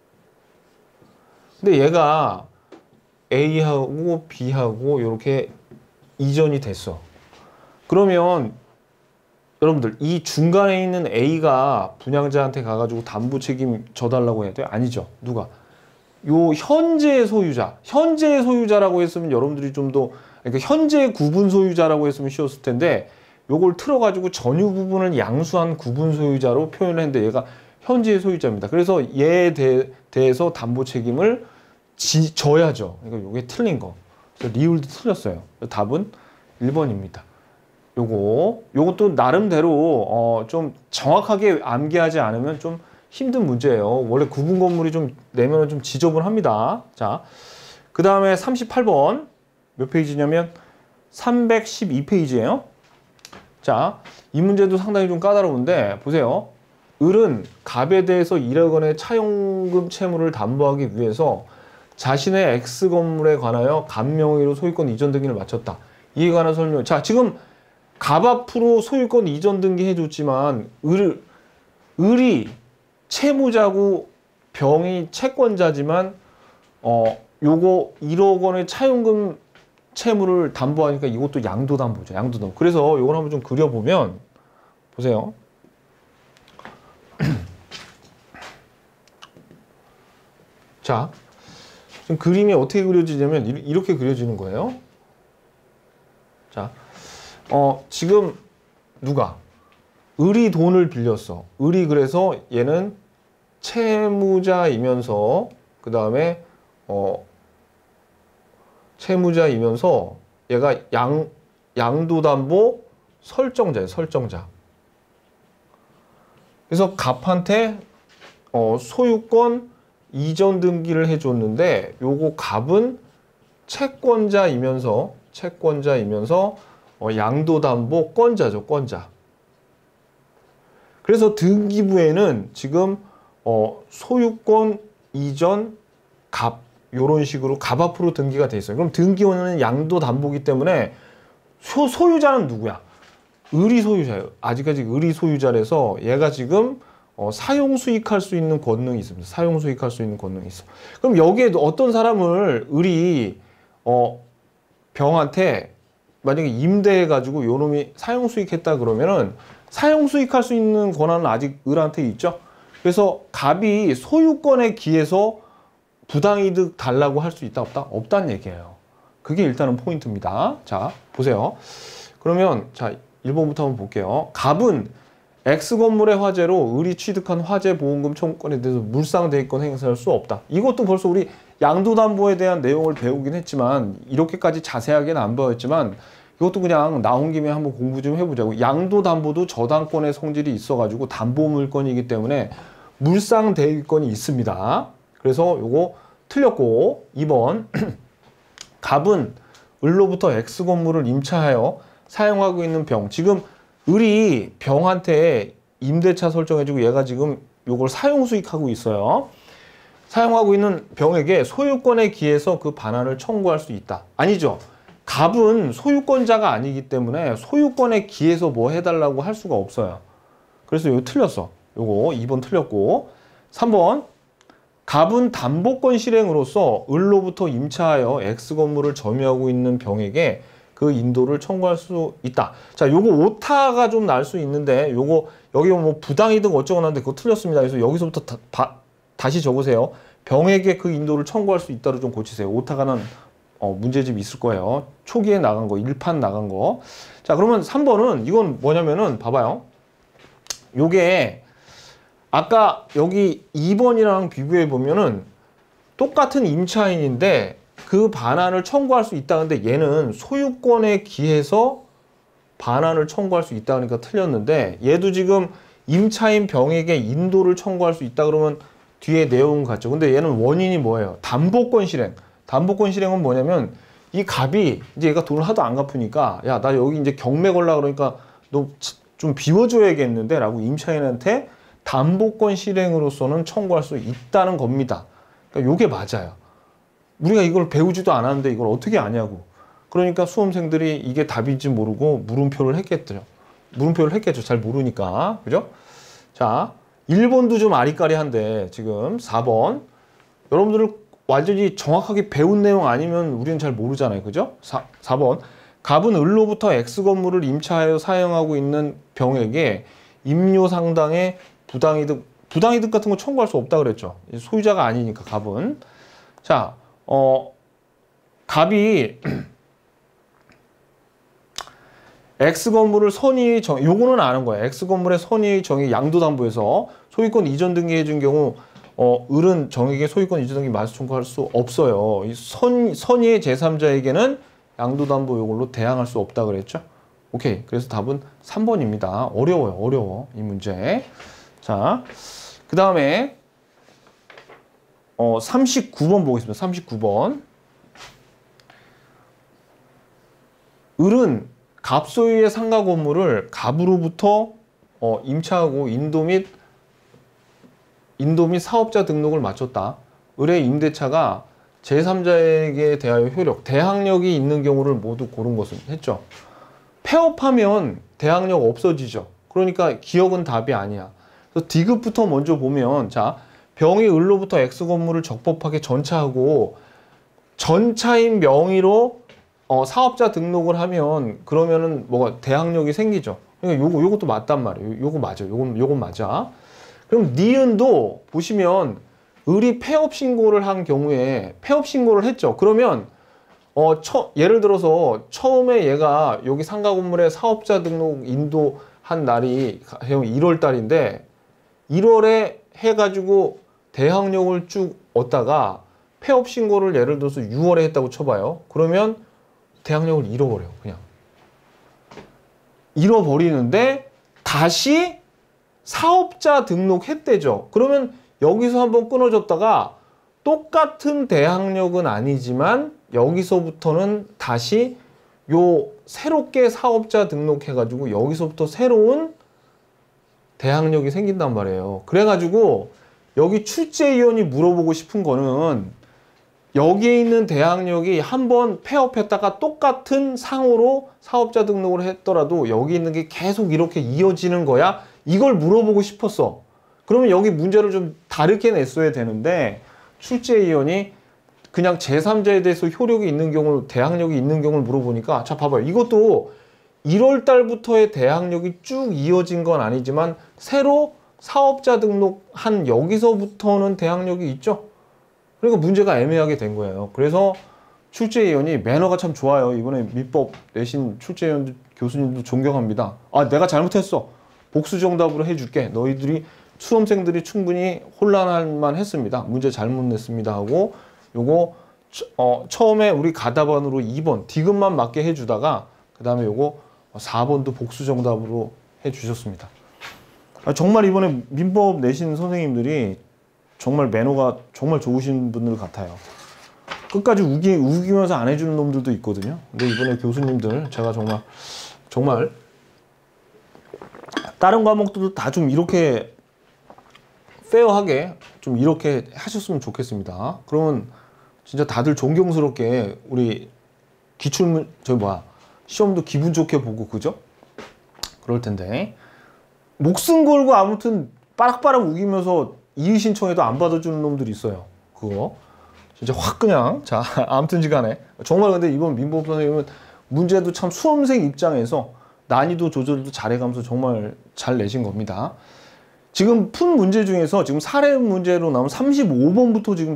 S1: 근데 얘가 A하고 B하고 이렇게 이전이 됐어. 그러면 여러분들 이 중간에 있는 A가 분양자한테 가가지고 담보 책임 져달라고 해야 돼요? 아니죠. 누가? 요 현재의 소유자. 현재의 소유자라고 했으면 여러분들이 좀 더 그러니까 현재 구분 소유자라고 했으면 쉬웠을 텐데 요걸 틀어가지고 전유 부분을 양수한 구분 소유자로 표현을 했는데 얘가 현재의 소유자입니다. 그래서 얘에 대해서 담보 책임을 져야죠. 그러니까 요게 틀린 거. 그래서 리을도 틀렸어요. 답은 1번입니다. 요것도 나름대로 좀 정확하게 암기하지 않으면 좀 힘든 문제예요. 원래 구분 건물이 좀 내면은 좀 지저분합니다. 자, 그 다음에 38번 몇 페이지냐면 312페이지예요. 자, 이 문제도 상당히 좀 까다로운데 보세요. 을은 갑에 대해서 1억 원의 차용금 채무를 담보하기 위해서 자신의 X 건물에 관하여 갑 명의로 소유권 이전 등기를 마쳤다. 이에 관한 설명. 자, 지금 갑 앞으로 소유권 이전 등기 해줬지만 을이 채무자고 병이 채권자지만 요거 1억 원의 차용금 채무를 담보하니까 이것도 양도담보죠. 양도담보. 그래서 요걸 한번 좀 그려보면 보세요. 자, 지금 그림이 어떻게 그려지냐면 이렇게 그려지는 거예요. 자, 지금 누가? 을이 돈을 빌렸어. 을이 그래서 얘는 채무자이면서 그 다음에 채무자이면서 얘가 양도담보 설정자예요. 설정자. 그래서 갑한테 소유권 이전 등기를 해줬는데 요거 갑은 채권자이면서 양도담보 권자죠. 권자. 그래서 등기부에는 지금 소유권 이전 갑 요런 식으로 갑 앞으로 등기가 돼 있어요. 그럼 등기원은 양도담보기 때문에 소유자는 누구야? 을이 소유자예요. 아직까지 을이 소유자라서 얘가 지금 사용수익할 수 있는 권능이 있습니다. 사용수익할 수 있는 권능이 있어. 그럼 여기에 어떤 사람을 을이 병한테 만약에 임대해가지고 요놈이 사용수익했다 그러면은 사용수익할 수 있는 권한은 아직 을한테 있죠. 그래서 갑이 소유권에 기해서 부당이득 달라고 할 수 있다 없다? 없다는 얘기예요. 그게 일단은 포인트입니다. 자, 보세요. 그러면 자 1번부터 한번 볼게요. 갑은 X건물의 화재로 을이 취득한 화재 보험금 청구권에 대해서 물상대위권 행사할 수 없다. 이것도 벌써 우리 양도담보에 대한 내용을 배우긴 했지만 이렇게까지 자세하게는 안 배웠지만 이것도 그냥 나온 김에 한번 공부 좀 해보자고. 양도담보도 저당권의 성질이 있어가지고 담보물건이기 때문에 물상대위권이 있습니다. 그래서 요거 틀렸고 2번 갑은 을로부터 X 건물을 임차하여 사용하고 있는 병. 지금 을이 병한테 임대차 설정해주고 얘가 지금 요걸 사용수익하고 있어요. 사용하고 있는 병에게 소유권에 기해서 그 반환을 청구할 수 있다. 아니죠. 갑은 소유권자가 아니기 때문에 소유권에 기해서 뭐 해달라고 할 수가 없어요. 그래서 이거 틀렸어. 요거 2번 틀렸고 3번 갑은 담보권 실행으로서 을로부터 임차하여 X 건물을 점유하고 있는 병에게 그 인도를 청구할 수 있다. 자, 요거 오타가 좀 날 수 있는데 요거 여기 뭐 부당이득 어쩌고 하는데 그거 틀렸습니다. 그래서 여기서부터 다시 적으세요. 병에게 그 인도를 청구할 수 있다로 좀 고치세요. 오타가 난 문제집이 있을 거예요. 초기에 나간 거, 1판 나간 거. 자, 그러면 3번은 이건 뭐냐면은 봐봐요. 요게 아까 여기 2번이랑 비교해 보면은 똑같은 임차인인데 그 반환을 청구할 수 있다는데 얘는 소유권에 기해서 반환을 청구할 수 있다 그러니까 틀렸는데 얘도 지금 임차인 병에게 인도를 청구할 수 있다 그러면 뒤에 내용 같죠. 근데 얘는 원인이 뭐예요? 담보권 실행. 담보권 실행은 뭐냐면 이 갑이 이제 얘가 돈을 하도 안 갚으니까 야, 나 여기 이제 경매 걸라 그러니까 너 좀 비워줘야겠는데 라고 임차인한테 담보권 실행으로서는 청구할 수 있다는 겁니다. 그러니까 요게 맞아요. 우리가 이걸 배우지도 않았는데 이걸 어떻게 아냐고. 그러니까 수험생들이 이게 답인지 모르고 물음표를 했겠죠. 물음표를 했겠죠. 잘 모르니까. 그죠? 자, 1번도 좀 아리까리한데 지금 4번. 여러분들 완전히 정확하게 배운 내용 아니면 우리는 잘 모르잖아요. 그죠? 4번. 갑은 을로부터 X 건물을 임차하여 사용하고 있는 병에게 임료 상당의 부당이득 같은 거 청구할 수 없다 그랬죠. 소유자가 아니니까 갑은. 자, 갑이 X 건물을 선의의 정의, 요거는 아는 거예요. X 건물의 선의의 정의 양도담보에서 소유권 이전 등기해 준 경우 을은 정에게 소유권 이전 등기 말소 청구할 수 없어요. 이 선의의 제3자에게는 양도담보 요걸로 대항할 수 없다 그랬죠. 오케이. 그래서 답은 3번입니다. 어려워요. 어려워. 이 문제. 자, 그 다음에 39번 보겠습니다. 39번. 을은 갑 소유의 상가 건물을 갑으로부터 임차하고 인도 및 사업자 등록을 마쳤다. 을의 임대차가 제3자에게 대하여 효력, 대항력이 있는 경우를 모두 고른 것은 했죠. 폐업하면 대항력 없어지죠. 그러니까 기억은 답이 아니야. 그래서 D급부터 먼저 보면 자, 병이 을로부터 X 건물을 적법하게 전차하고 전차인 명의로 사업자 등록을 하면 그러면은 뭐가 대항력이 생기죠. 그러니까 요것도 맞단 말이에요. 요거 맞아. 요건 맞아. 그럼 니은도 보시면 을이 폐업 신고를 한 경우에 폐업 신고를 했죠. 그러면 예를 들어서 처음에 얘가 여기 상가 건물에 사업자 등록 인도한 날이 1월 달인데 1월에 해가지고 대항력을 쭉 얻다가 폐업 신고를 예를 들어서 6월에 했다고 쳐봐요. 그러면 대항력을 잃어버려요. 그냥 잃어버리는데 다시 사업자 등록했대죠. 그러면 여기서 한번 끊어졌다가 똑같은 대항력은 아니지만 여기서부터는 다시 요 새롭게 사업자 등록해가지고 여기서부터 새로운 대항력이 생긴단 말이에요. 그래가지고 여기 출제위원이 물어보고 싶은 거는 여기에 있는 대항력이 한번 폐업했다가 똑같은 상호로 사업자 등록을 했더라도 여기 있는 게 계속 이렇게 이어지는 거야? 이걸 물어보고 싶었어. 그러면 여기 문제를 좀 다르게 냈어야 되는데 출제위원이 그냥 제3자에 대해서 효력이 있는 경우를 대항력이 있는 경우를 물어보니까 자 봐봐요. 이것도 1월 달부터의 대항력이 쭉 이어진 건 아니지만 새로 사업자 등록한 여기서부터는 대항력이 있죠. 그러니까 문제가 애매하게 된 거예요. 그래서 출제위원이 매너가 참 좋아요. 이번에 민법 내신 출제위원 교수님도 존경합니다. 아, 내가 잘못했어. 복수 정답으로 해줄게. 너희들이 수험생들이 충분히 혼란할 만 했습니다. 문제 잘못 냈습니다 하고 요거 처음에 우리 가답안으로 2번 D급만 맞게 해주다가 그 다음에 요거 4번도 복수 정답으로 해주셨습니다. 정말 이번에 민법 내신 선생님들이 정말 매너가 정말 좋으신 분들 같아요. 끝까지 우기면서 안 해주는 놈들도 있거든요. 근데 이번에 교수님들 제가 정말 다른 과목들도 다 좀 이렇게 페어하게 좀 이렇게 하셨으면 좋겠습니다. 그러면 진짜 다들 존경스럽게 우리 시험도 기분 좋게 보고, 그죠? 그럴 텐데 목숨 걸고 아무튼 빠락빠락 우기면서 이의 신청해도 안 받아주는 놈들이 있어요. 그거 진짜 확 그냥. 자, 아무튼지간에 정말 근데 이번 민법 선생님은 문제도 참 수험생 입장에서 난이도 조절도 잘해가면서 정말 잘 내신 겁니다. 지금 푼 문제 중에서 지금 사례 문제로 나오면 35번부터 지금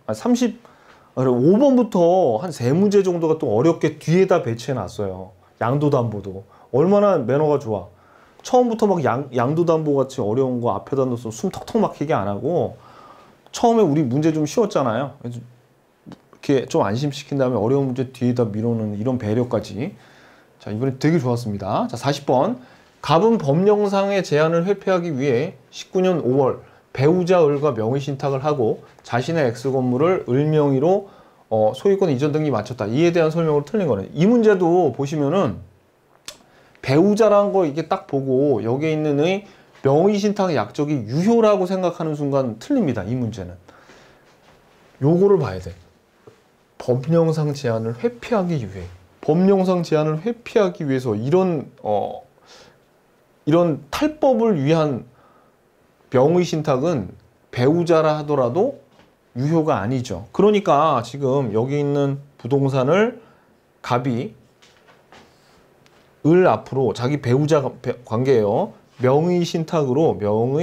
S1: 5번부터 한 3문제 정도가 또 어렵게 뒤에다 배치해 놨어요. 양도담보도. 얼마나 매너가 좋아. 처음부터 막 양도담보 같이 어려운 거 앞에다 넣어서 숨 턱턱 막히게 안 하고, 처음에 우리 문제 좀 쉬웠잖아요. 그래서 이렇게 좀 안심시킨 다음에 어려운 문제 뒤에다 밀어놓는 이런 배려까지. 자, 이번에 되게 좋았습니다. 자, 40번. 갑은 법령상의 제한을 회피하기 위해 19년 5월 배우자 을과 명의신탁을 하고 자신의 X건물을 을 명의로 소유권 이전 등기 마쳤다. 이에 대한 설명으로 틀린 거네. 이 문제도 보시면은 배우자라는 거 이게 딱 보고 여기에 있는 의 명의신탁의 약적이 유효라고 생각하는 순간 틀립니다. 이 문제는. 요거를 봐야 돼. 법령상 제한을 회피하기 위해. 법령상 제한을 회피하기 위해서 이런 탈법을 위한 명의신탁은 배우자라 하더라도 유효가 아니죠. 그러니까 지금 여기 있는 부동산을 갑이 을 앞으로 자기 배우자 관계예요. 명의신탁으로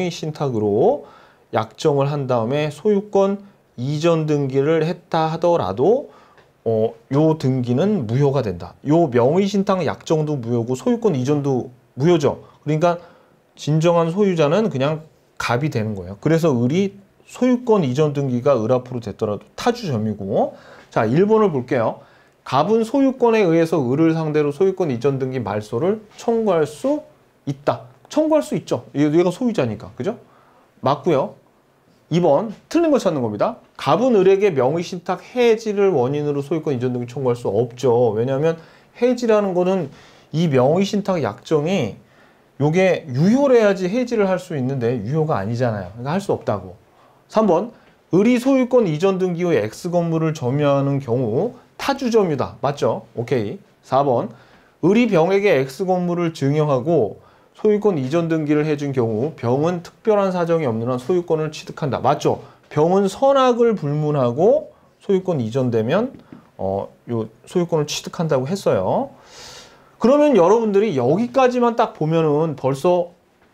S1: 약정을 한 다음에 소유권 이전 등기를 했다 하더라도 요 등기는 무효가 된다. 요 명의신탁 약정도 무효고 소유권 이전도 무효죠. 그러니까 진정한 소유자는 그냥 갑이 되는 거예요. 그래서 을이 소유권 이전 등기가 을 앞으로 됐더라도 타주점이고. 자, 1번을 볼게요. 갑은 소유권에 의해서 을을 상대로 소유권 이전 등기 말소를 청구할 수 있다. 청구할 수 있죠. 얘가 소유자니까. 그죠? 맞고요. 2번 틀린 거 찾는 겁니다. 갑은 을에게 명의신탁 해지를 원인으로 소유권 이전 등기 청구할 수 없죠. 왜냐하면 해지라는 거는 이 명의신탁 약정이 요게 유효를 해야지 해지를 할 수 있는데 유효가 아니잖아요. 그러니까 할 수 없다고. 3번 을이 소유권 이전 등기 후 X건물을 점유하는 경우 타주점유다. 맞죠? 오케이. 4번 을이 병에게 X건물을 증여하고 소유권 이전 등기를 해준 경우 병은 특별한 사정이 없는 한 소유권을 취득한다. 맞죠? 병은 선악을 불문하고 소유권 이전되면 요 소유권을 취득한다고 했어요. 그러면 여러분들이 여기까지만 딱 보면은 벌써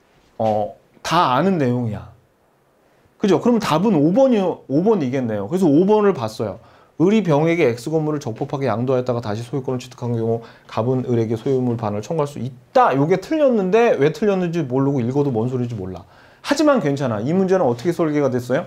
S1: 다 아는 내용이야. 그죠? 그럼 답은 5번이겠네요. 그래서 5번을 봤어요. 을이 병에게 X건물을 적법하게 양도하였다가 다시 소유권을 취득한 경우 갑은 을에게 소유물 반을 청구할 수 있다. 요게 틀렸는데 왜 틀렸는지 모르고 읽어도 뭔 소리인지 몰라. 하지만 괜찮아. 이 문제는 어떻게 설계가 됐어요?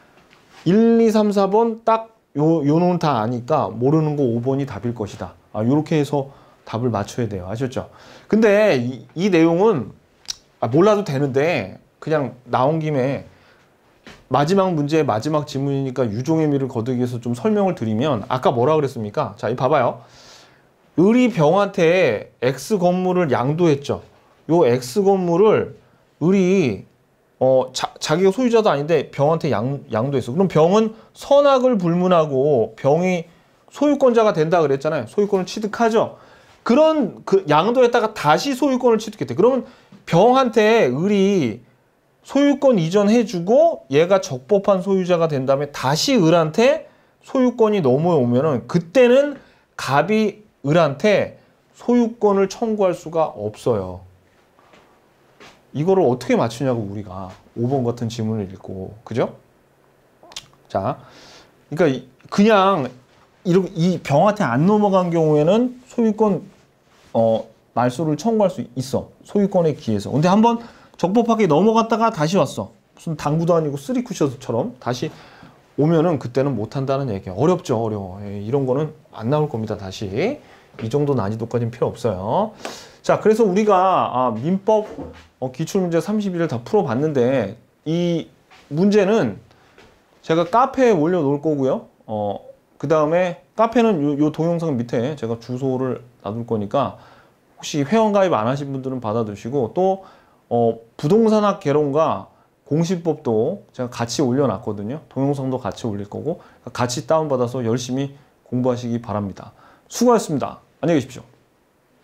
S1: 1, 2, 3, 4번 딱 요는 다 아니까 모르는 거 5번이 답일 것이다. 요렇게 해서 답을 맞춰야 돼요. 아셨죠? 근데 이 내용은 몰라도 되는데 그냥 나온 김에 마지막 문제의 마지막 지문이니까 유종의 미를 거두기 위해서 좀 설명을 드리면 아까 뭐라 그랬습니까? 자, 이 봐봐요. 을이 병한테 X 건물을 양도했죠. 요 X 건물을 을이 자기가 소유자도 아닌데 병한테 양도했어. 그럼 병은 선악을 불문하고 병이 소유권자가 된다 그랬잖아요. 소유권을 취득하죠. 그런 양도했다가 다시 소유권을 취득했대. 그러면 병한테 을이 소유권 이전해주고 얘가 적법한 소유자가 된 다음에 다시 을한테 소유권이 넘어오면은 그때는 갑이 을한테 소유권을 청구할 수가 없어요. 이거를 어떻게 맞추냐고 우리가 5번 같은 지문을 읽고. 그죠? 자, 그러니까 그냥 이렇게 이 병한테 안 넘어간 경우에는 소유권 말소를 청구할 수 있어. 소유권에 기해서. 근데 한번 적법하게 넘어갔다가 다시 왔어. 무슨 당구도 아니고 쓰리쿠션처럼 다시 오면은 그때는 못한다는 얘기야. 어렵죠. 어려워. 이런 거는 안 나올 겁니다. 다시. 이 정도 난이도까지는 필요 없어요. 자, 그래서 우리가 민법 기출문제 31을 다 풀어봤는데 이 문제는 제가 카페에 올려놓을 거고요. 그 다음에 카페는 요 동영상 밑에 제가 주소를 놔둘 거니까 혹시 회원가입 안 하신 분들은 받아두시고 또 부동산학 개론과 공시법도 제가 같이 올려놨거든요. 동영상도 같이 올릴 거고 같이 다운받아서 열심히 공부하시기 바랍니다. 수고하셨습니다. 안녕히 계십시오.